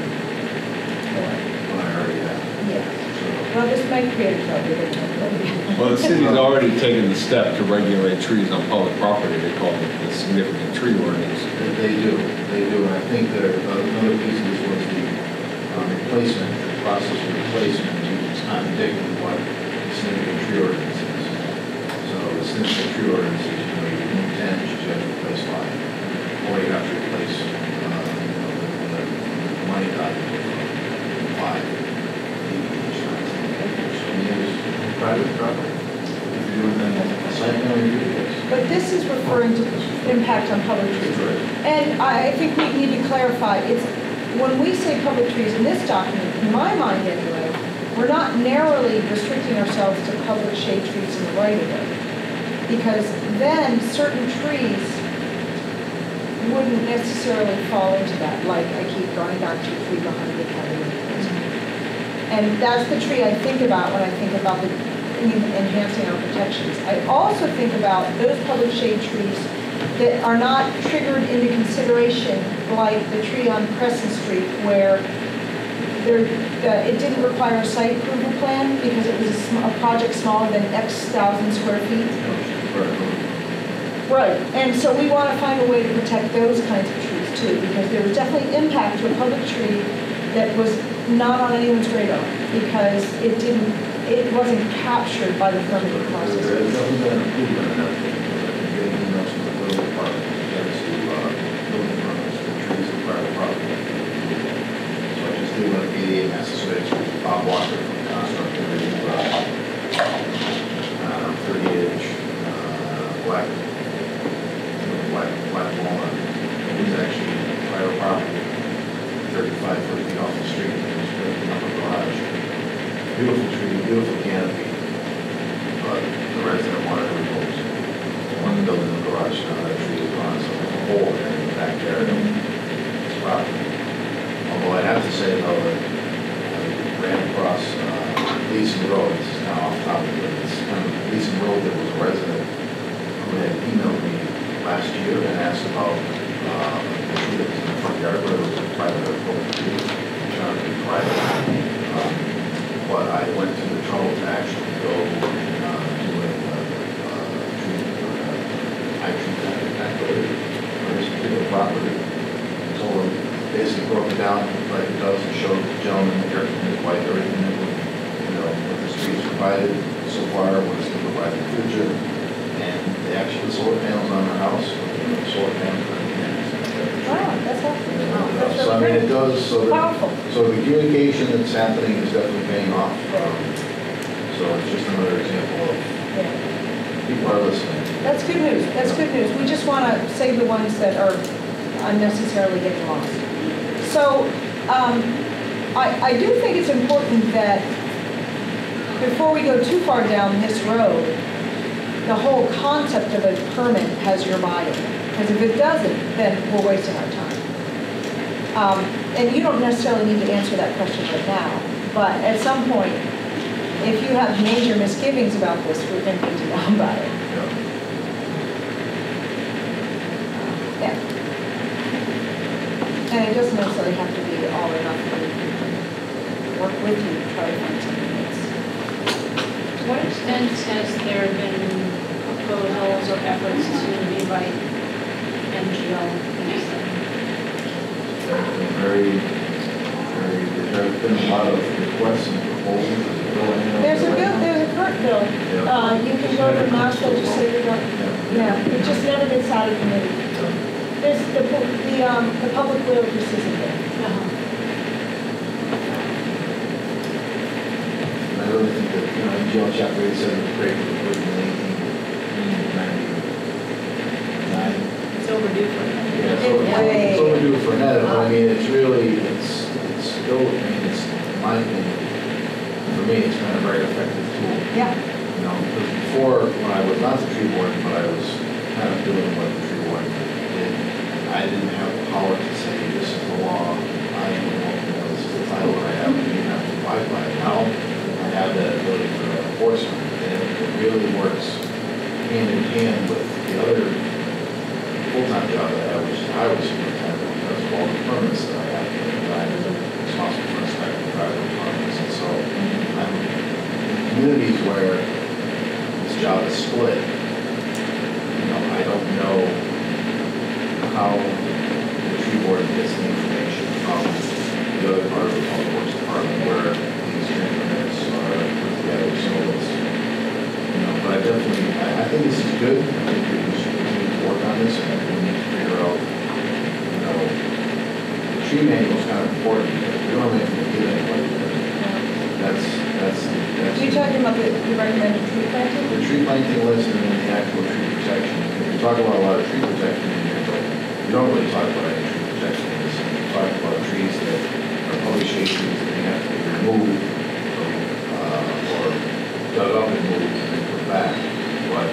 what I already have, Yeah. so. Well, this might create a trouble. Well, the city's already taken the step to regulate trees on public property. They call it the significant tree ordinance. They they do, they do, and I think that uh, another piece of this was the um, replacement, the process of replacement, which is contradicting what the significant tree ordinance is. So the significant tree ordinance is, you know, you remove ten, you have to replace five. Or you have to replace, uh, you know, the, the the money value of five. each time. So I mean, it's private property. If you're doing a site plan review, yes. But this is referring to impact on public trees. And I think we need to clarify, it's, when we say public trees in this document, in my mind anyway, we're not narrowly restricting ourselves to public shade trees in the right of way. Because then certain trees wouldn't necessarily fall into that, like I keep going back to the tree behind the cabin. And that's the tree I think about when I think about the enhancing our protections. I also think about those public shade trees that are not triggered into consideration, like the tree on Crescent Street, where there, uh, it didn't require a site approval plan because it was a, sm a project smaller than X thousand square feet. Right, and so we want to find a way to protect those kinds of trees too, because there was definitely impact to a public tree that was not on anyone's radar because it didn't, it wasn't captured by the permitting process. There has definitely been an improvement in that thing, but I think getting emails from the building department, that is to, uh, building permits for trees and private property. So I just did one at eighty-eight Massachusetts, with Bob Walker from the construction review. uh, I black, you know, black, black walnut. It was actually private property, thirty-five foot feet off the street, it was built up a garage. Beautiful tree, beautiful canopy, but the resident wanted to remove it. One building in the garage, now that tree is gone, so there's a hole there in the backyard of this property. Although I'd have to say though, that I ran across uh, Gleason Road, this is now off topic, but it's kind of Gleason Road, there was a resident who had emailed me last year and asked about uh, a tree that was in the front yard, whether it was a private or public tree, trying to be private. Um, But I went to the trouble to actually go and uh, do a uh, uh, treatment, uh, I treat that back there, on this particular property. So we basically broke it down like it does and showed the gentleman, Eric and his wife, everything that would, you know, what the streets provided so far, what's to provide in the future. And they actually put solar panels on their house, you know, solar panels on the ends. Wow, that's awesome. And, Wow, uh, that's So I mean, really it does, so that, powerful. so the communication that's happening is definitely paying off. Um, So it's just another example of Yeah. people are listening. That's good news, that's good news. We just want to save the ones that are unnecessarily getting lost. So, um, I, I do think it's important that before we go too far down this road, the whole concept of a permit has your buy-in. Because if it doesn't, then we're wasting our time. Um, and you don't necessarily need to answer that question right now, but at some point, if you have major misgivings about this, we're going to need to know about it. Yeah. Yeah. And it doesn't necessarily have to be all or nothing. We can work with you to try to find something that's. To what extent has there been proposals or efforts to rewrite M G O in this thing? Very, very, there's been a lot of requests and proposals. There's a bill, there's a current bill. Yeah. Uh, you can go to Mass Legislative, yeah, it just never gets out of committee. There's the, pu- the, um, the public will just isn't there. Uh-huh. And I really think that, you know, M G L chapter eighty-seven was great, it was written in eighteen ninety-nine. It's overdue for it. Yeah, so Way. it's overdue for another, but I mean, it's really, it's, it's still, I mean, it's, in my opinion, for me, it's been a very effective tool. Yeah. You know, because before, when I was not the tree warden, but I was kind of doing what the tree warden did, I didn't have the power to say, this is the law, I am the law, you know, this is the title that I have, and you have to abide by it. Now, I have that ability for enforcement, and it really works hand in hand with the other full-time job that I have, which is highway superintendent, because of all the permits that I have, and I am responsible for inspecting private permits, and so I'm in communities where this job is split. You know, I don't know how the tree board gets the information from the other part of the public works department where these tree permits are put together, so it's, you know, but I definitely, I, I think this is good. I think we should continue to work on this, and we need to figure out, you know, the tree manual is kind of important, because we don't have anything to give anybody. That's, that's, that's. You're talking about the, the recommended tree planting? The tree planting list and then the actual tree protection. We talk about a lot of tree protection in here, but we don't really talk about any tree protection in this. We talk about trees that are public shade trees that may have to be removed or, uh, or dug up and moved and then put back. But,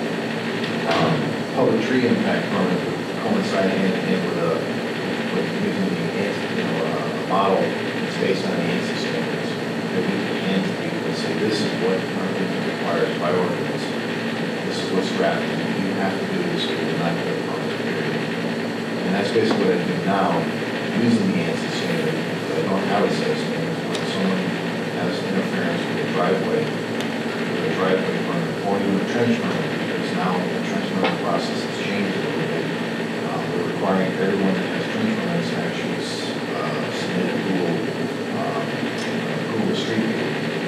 um, public tree impact permit would coincide hand in hand with a, with using the, ANSI, you know, a model that's based on the ANSI standards. That we can hand to people and say, this is what currently requires by ordinance. This is what's drafted. You have to do this or you're not going to permit, period. And that's basically what I do now, using the ANSI standard. I don't have a set of standards. When someone has interference with a driveway, with a driveway permit, or even a trench permit, because now the trench permit process has changed a little bit. Um, we're requiring everyone that has trench permits to actually uh, submit a Google, um, Google Street View,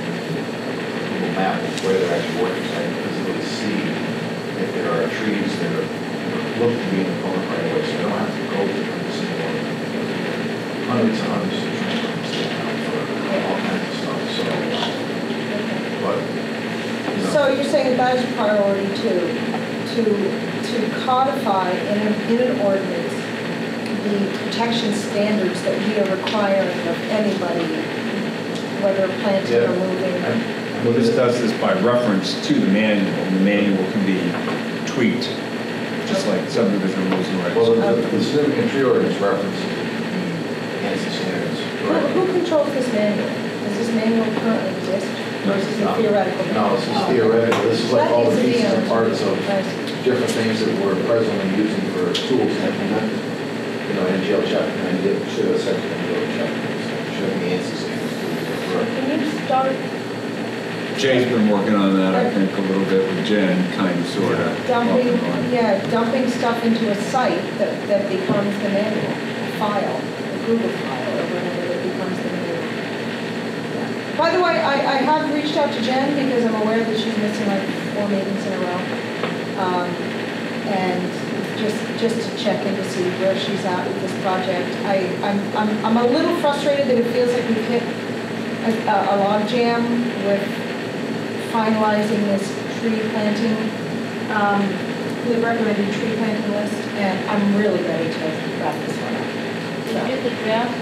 Google Map of where they're actually working, so I can physically see if there are trees that are, that look to be in the public right away, so I don't have to go to every single one of them. Hundreds and hundreds of trench permits that out for all kinds of stuff, so, but, you know. So you're saying that is a priority too, to, to codify in, a- in an ordinance the protection standards that we are requiring of anybody, whether planting or Yeah. moving. Well, this does this by reference to the manual, and the manual can be tweaked, just like subdivision rules and Well, regs. the, the significant tree ordinance references the ANSI standards. Who, who controls this manual? Does this manual currently exist, or is this a No. theoretical? No, this is Oh. theoretical, this is like That all the needs to be pieces and on- parts of I see. different things that we're presently using for tools to implement. You know, N G L chapter ninety, should have said N G L chapter, should have the ANSI standards. Can you start Jay's been working on that, I think, a little bit with Jen, kind of, sort of. dumping, yeah, dumping stuff into a site that, that becomes the manual, a file, a Google file, or whatever that becomes the manual. Yeah. By the way, I, I have reached out to Jen because I'm aware that she's missing like four meetings in a row. Um, and just, just to check in to see where she's at with this project. I, I'm, I'm, I'm a little frustrated that it feels like we've hit a, a log jam with finalizing this tree planting, um, the recommended tree planting list, and I'm really ready to wrap this one up. Did So, you get the draft?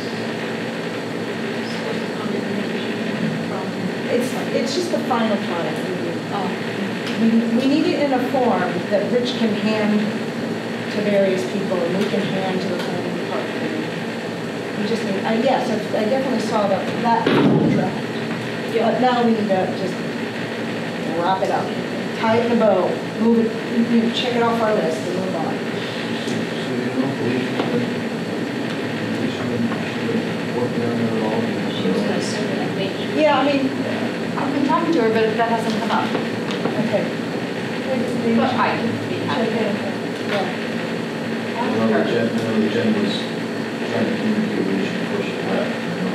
It's supposed to come in from, It's, it's just the final product. oh, We, we need it in a form that Rich can hand to various people, and we can hand to the planning department. We just need, I, yes, I I definitely saw that, that draft. But now we need to just wrap it up, tie it in a bow, move it, you know, check it off our list and move on. So, you know, Felicia, Felicia, been working on it all. she was gonna send it on page. Yeah, I mean, I've been talking to her, but that hasn't come up. okay. But I can be happy to Yeah. I know that Jen, I know that Jen was trying to communicate with Alicia before she left. I know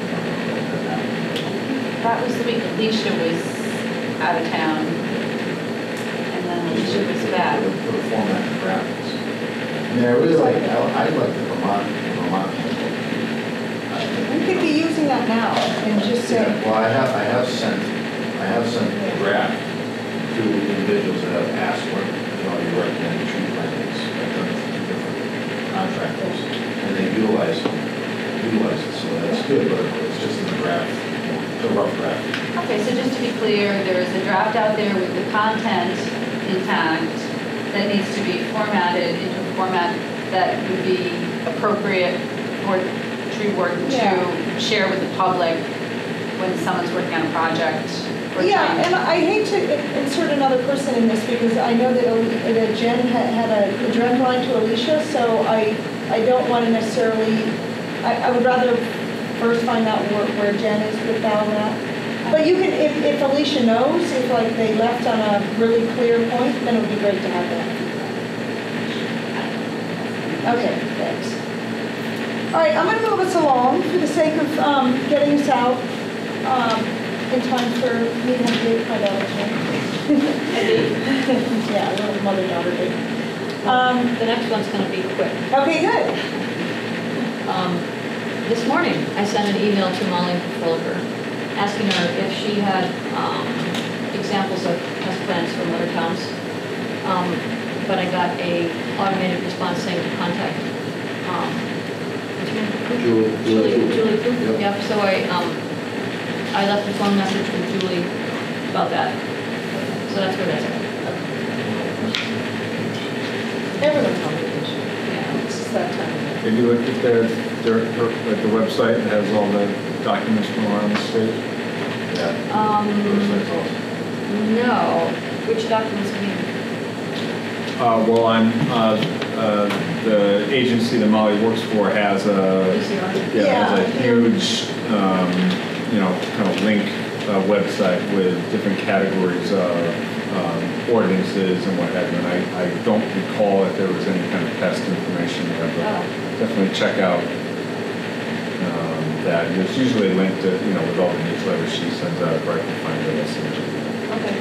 that. That was the week Alicia was out of town. And then Alicia was back. For the- for the format and graphics. I mean, I really like, I I like the Vermont, Vermont. We could be using that now and just say, Yeah, well, I have, I have sent, I have sent the draft to individuals that have asked what, you know, you recommend tree plantings. I've done it to different contractors, and they utilize, utilize it, so that's good, but it's just in the draft, it's a rough draft. Okay, so just to be clear, there is a draft out there with the content intact that needs to be formatted into a format that would be appropriate for tree warden Yeah. to share with the public when someone's working on a project. or yeah, trying- and I hate to in- insert another person in this because I know that Ali- that Jen had had a direct line to Alicia, so I, I don't want to necessarily, I, I would rather first find out where, where Jen is with all that. But you can, if, if Alicia knows, if like they left on a really clear point, then it would be great to have that. Okay, thanks. All right, I'm going to move us along for the sake of um, getting us out um, in time for me to have a date with my daughter. Yeah, a little mother-daughter date. Um, The next one's gonna be quick. Okay, good. Um, This morning, I sent an email to Molly Philipper, asking her if she had um, examples of test plans from other towns. Um, But I got a automated response saying to contact, um, what's her name? Julie. Julie, Julie Coop, Yep. yep, so I, um, I left a phone message with Julie about that. So that's where that's at. Everyone's on vacation. Yeah. It's just that time. of year. Have you looked at their, their, at the website that has all the documents from around the state? Yeah. Um, That's awesome. no, which documents do you? Uh, well, I'm, uh, uh, the agency that Molly works for has a, P C R? yeah, has a Yeah. huge, um, you know, kind of link, uh, website with different categories of, um, ordinances and what have you. And I, I don't recall if there was any kind of pest information there, but Oh. definitely check out, um, that. And it's usually linked to, you know, with all the newsletters she sends out, where I can find the message. Okay.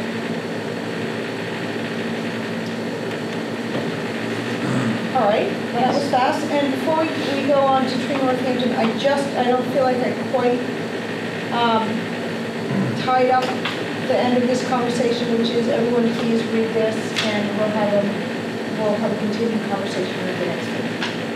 All right, well, that was fast. And before we we go on to Tree Northampton, I just, I don't feel like I quite um, tied up the end of this conversation, which is everyone please read this we'll have a, we'll have a continued conversation at the next meeting.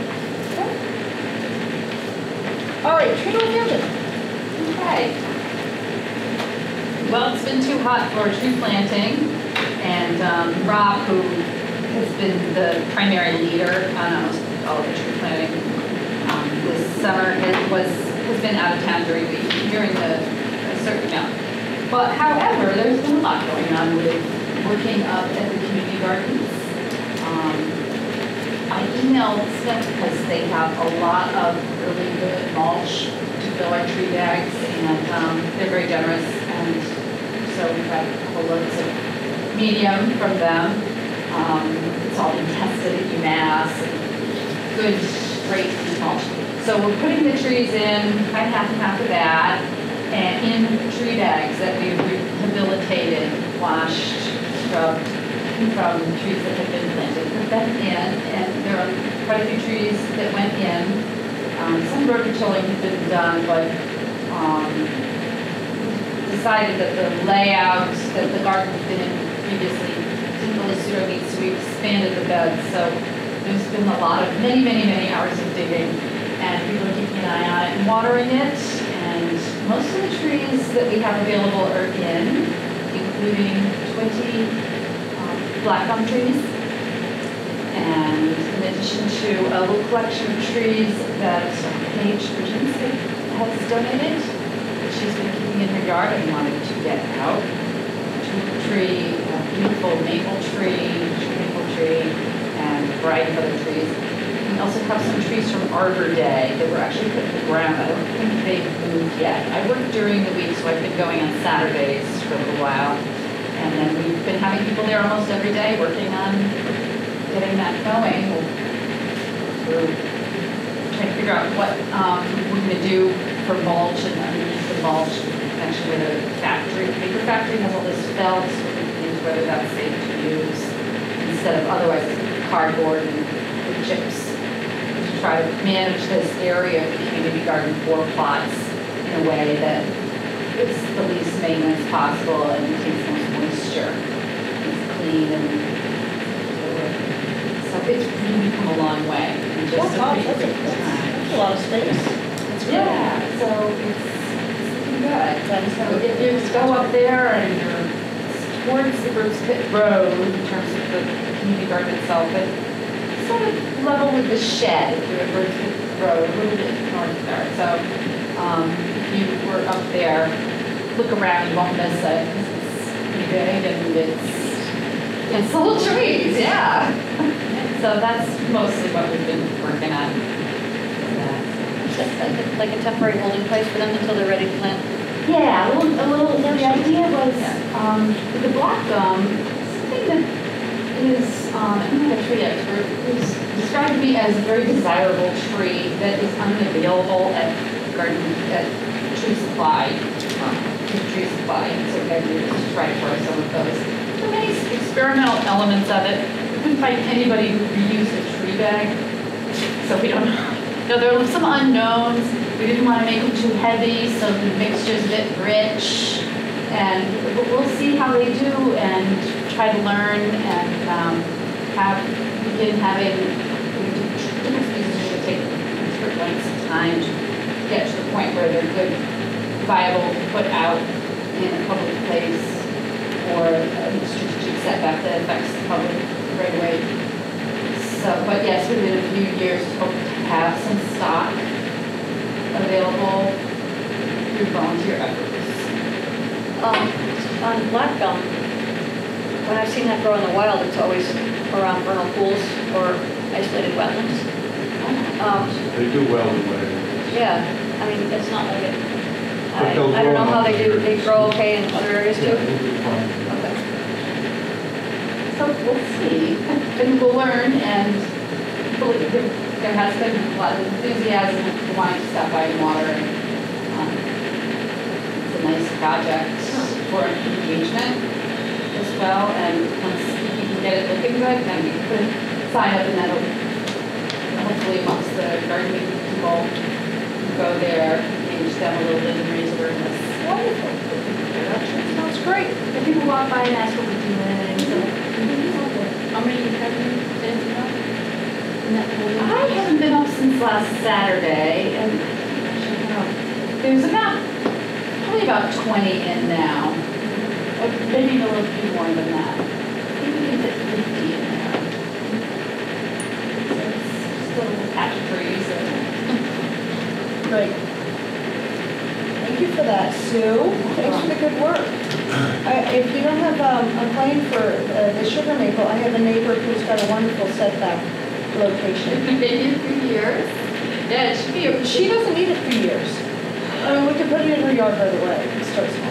All right, tree Northampton. Okay. Well, it's been too hot for tree planting, and um, Rob, who has been the primary leader on almost all of the tree planting um, this summer, has, was, has been out of town during the, during the a certain amount. But however, there's been a lot going on with working up at the community gardens. Um, I emailed Smith because they have a lot of really good mulch to fill our tree bags, and um, they're very generous, and so we've got a couple loads of medium from them. Um, it's all been tested at UMass, and good, great mulch. So we're putting the trees in, kind of half and half of that, and in tree bags that we've rehabilitated, washed, scrubbed, from trees that have been planted. Put them in, and there are quite a few trees that went in. Um, some road tilling has been done, but um, decided that the layout that the garden had been in previously didn't really suit our needs, so we expanded the beds. So there's been a lot of, many, many, many hours of digging, and people are keeping an eye on it and watering it. And most of the trees that we have available are in, including twenty black gum trees, and in addition to a little collection of trees that Paige Virginsky has donated, that she's been keeping in her yard and wanted to get out. Tulip tree, a beautiful maple tree, maple tree, and a variety of other trees. We also have some trees from Arbor Day that were actually put in the ground. I don't think they've moved yet. I work during the week, so I've been going on Saturdays for a little while. And then we've been having people there almost every day working on getting that going. We're trying to figure out what um, we're going to do for mulch and underneath the mulch in connection with a factory. The paper factory has all this felt, so we're looking into whether that's safe to use instead of otherwise cardboard and wood chips. To try to manage this area of the community garden for plots in a way that is the least maintenance possible and contains the most moisture. It's clean and so it's really come a long way in just That's a awesome. pretty That's quick a- time. that's a lot of space. That's great. Yeah, so it's, it's looking good. So if you just go up there and you're towards the Bruce Pit Road in terms of the community garden itself, but sort of level with the shed if you're at Bruce Pit Road, a little bit north there. So um, if you were up there, look around, you won't miss it, because it's pretty big and it's, it's full of trees, yeah. So that's mostly what we've been working on. Just like a, like a temporary holding place for them until they're ready to plant. Yeah, a little, a little, the idea was, um, with the black gum, something that is, um, I'm not a tree expert, is described to me as a very desirable tree that is unavailable at garden, at Tree Supply, um, Tree Supply, and so we had to try to grow some of those. The nice experimental elements of it, we couldn't find anybody who reused a tree bag, so we don't know. No, there were some unknowns. We didn't want to make them too heavy, so the mixture's a bit rich. And we'll see how they do and try to learn and um, have begin having different species should take different lengths of time to get to the point where they're good, viable to put out in a public place or a strategic setback that affects the public right away. So, but yes, within a few years, hope to have some stock available through volunteer efforts. Um, on black gum, when I've seen that grow in the wild, it's always around vernal pools or isolated wetlands. Um, They do well in whatever. yeah, I mean, it's not like it, But I, they'll I don't know grow how they do, in they grow okay in other areas Yeah, too? they'll do fine. Okay. So we'll see, and we'll learn, and believe there, there has been a lot of enthusiasm for wanting to stop by and water, and um, it's a nice project for engagement as well, and once you can get it looking good, then we could sign up, and that'll hopefully amongst the gardening people go there, engage them a little bit and raise awareness. Wonderful. That sounds great. And people walk by and ask what we're doing, and so I'm since last Saturday, and there's about, probably about twenty in now. Or maybe a little bit more than that. I think we can fit fifty in there. So it's still a patch of trees. and- Great. Thank you for that, Sue. Thanks for the good work. I- If you don't have um, a claim for uh, the sugar maple, I have a neighbor who's got a wonderful setback location. Maybe a few years. Yeah, it should be, a- She doesn't need it for years. I mean, we could put it in her yard right away, and start small.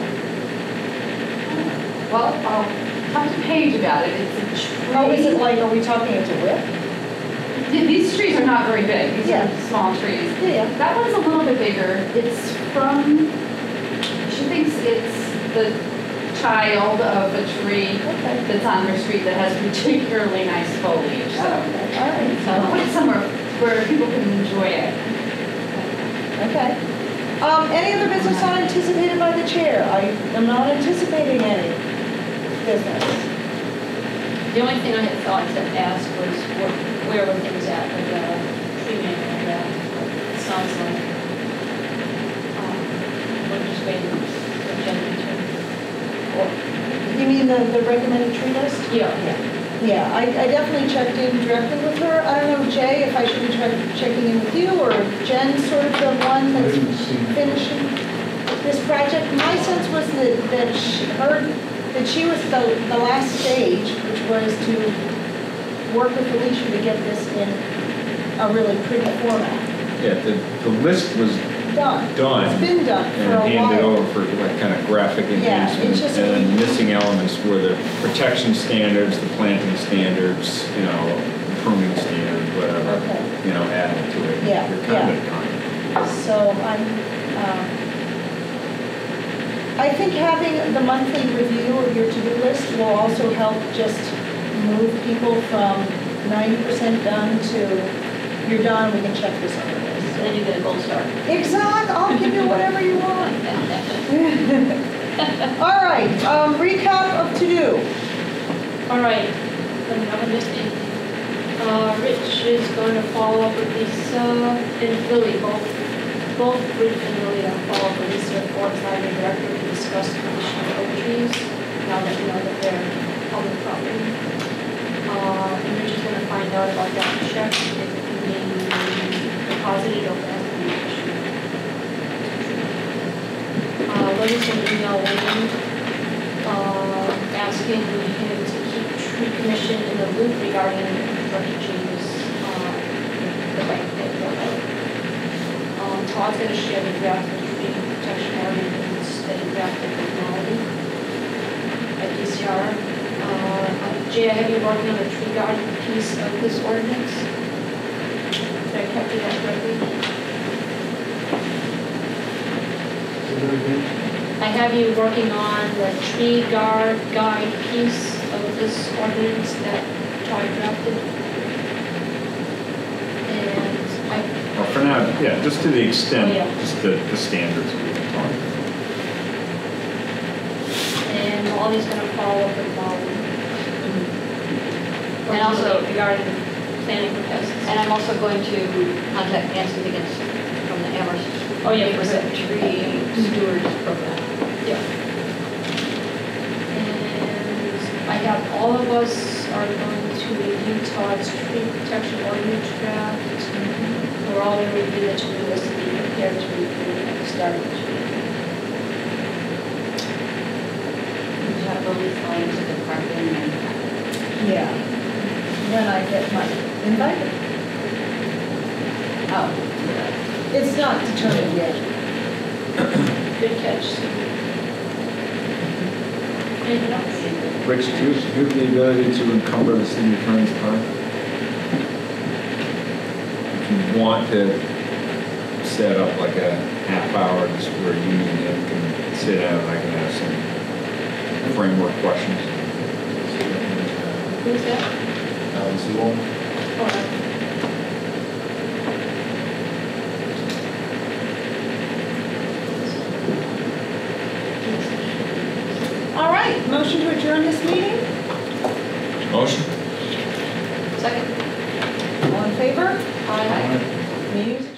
well, I'll talk to Paige about it. It's a tree. Oh, is it like, are we talking it's a whip? Th- These trees are not very big. These Yeah. are small trees. Yeah, yeah. That one's a little bit bigger. It's from, she thinks it's the child of a tree Okay. that's on her street that has particularly nice foliage, Oh, so. okay. All right. So I'll put it somewhere where people can enjoy it. Okay. Um, any other business not anticipated by the chair? I am not anticipating any business. The only thing I had thought to ask was what, where were things at with the tree making and that? It sounds like, um, we're just waiting for Jen to, or, You mean the, the recommended tree list? yeah, Yeah, I, I definitely checked in directly with her. I don't know, Jay, if I should be check- checking in with you, or if Jen's sort of the one I that's didn't see. finishing this project. My sense was that, that she, her, that she was the, the last stage, which was to work with Alicia to get this in a really pretty format. Yeah, the, the list was Done. done. It's been done for And a handed while. over for like kind of graphic Yeah, it's enhancement. just- And then missing elements were the protection standards, the planting standards, you know, pruning standards, whatever, Okay. you know, added to it. Yeah, You're kind yeah. of done. So I'm, um, I think having the monthly review of your to-do list will also help just move people from ninety percent done to you're done, we can check this on the list. so then you get a gold star. Exact, I'll give you whatever you want. All right, um, recap of to-do. All right, let me have a missed anything. Uh, Rich is going to follow up with Lisa and Lily, both, both Rich and Lily are follow up with Lisa, Forest Library Director, to discuss condition of oak trees, now that you know that they're public property. Uh, and Rich is gonna find out about that check, if it can be deposited or if it has to be issued. Uh, Lily's gonna email Wayne, uh, asking him to keep tree commission in the loop regarding any construction changes, uh, the bank pit build-out. Um, Todd's gonna share the draft of tree protection ordinance that he drafted with Molly at D C R. Uh, Jay, have you working on the tree guard piece of this ordinance? Did I capture that correctly? Say that again? I have you working on the tree guard guide piece of this ordinance that Todd drafted. And I, Well, for now, yeah, just to the extent, Oh, yeah. just the, the standards we were talking about. and Molly's gonna follow up with Molly. And also- Regarding planning for pests. And I'm also going to contact Nancy Higgins from the Amherst. Oh, yeah, for the tree stewards program. Yeah. And I have, all of us are going to review Todd's tree protection ordinance draft. We're all going to review the to-do list and be prepared to review at the start of the meeting. We have Lily's going to the park and Yeah. When I get my invite. oh, It's not determined yet. Good catch. Anything else? Rich, do you, do you have the ability to encumber the city attorney's time? If you want to set up like a half hour just where you and him can sit down and I can ask some framework questions. Who's that? Alan Sewell? Oh, uh, All right, motion to adjourn this meeting? Motion? second. All in favor? Aye. meetings.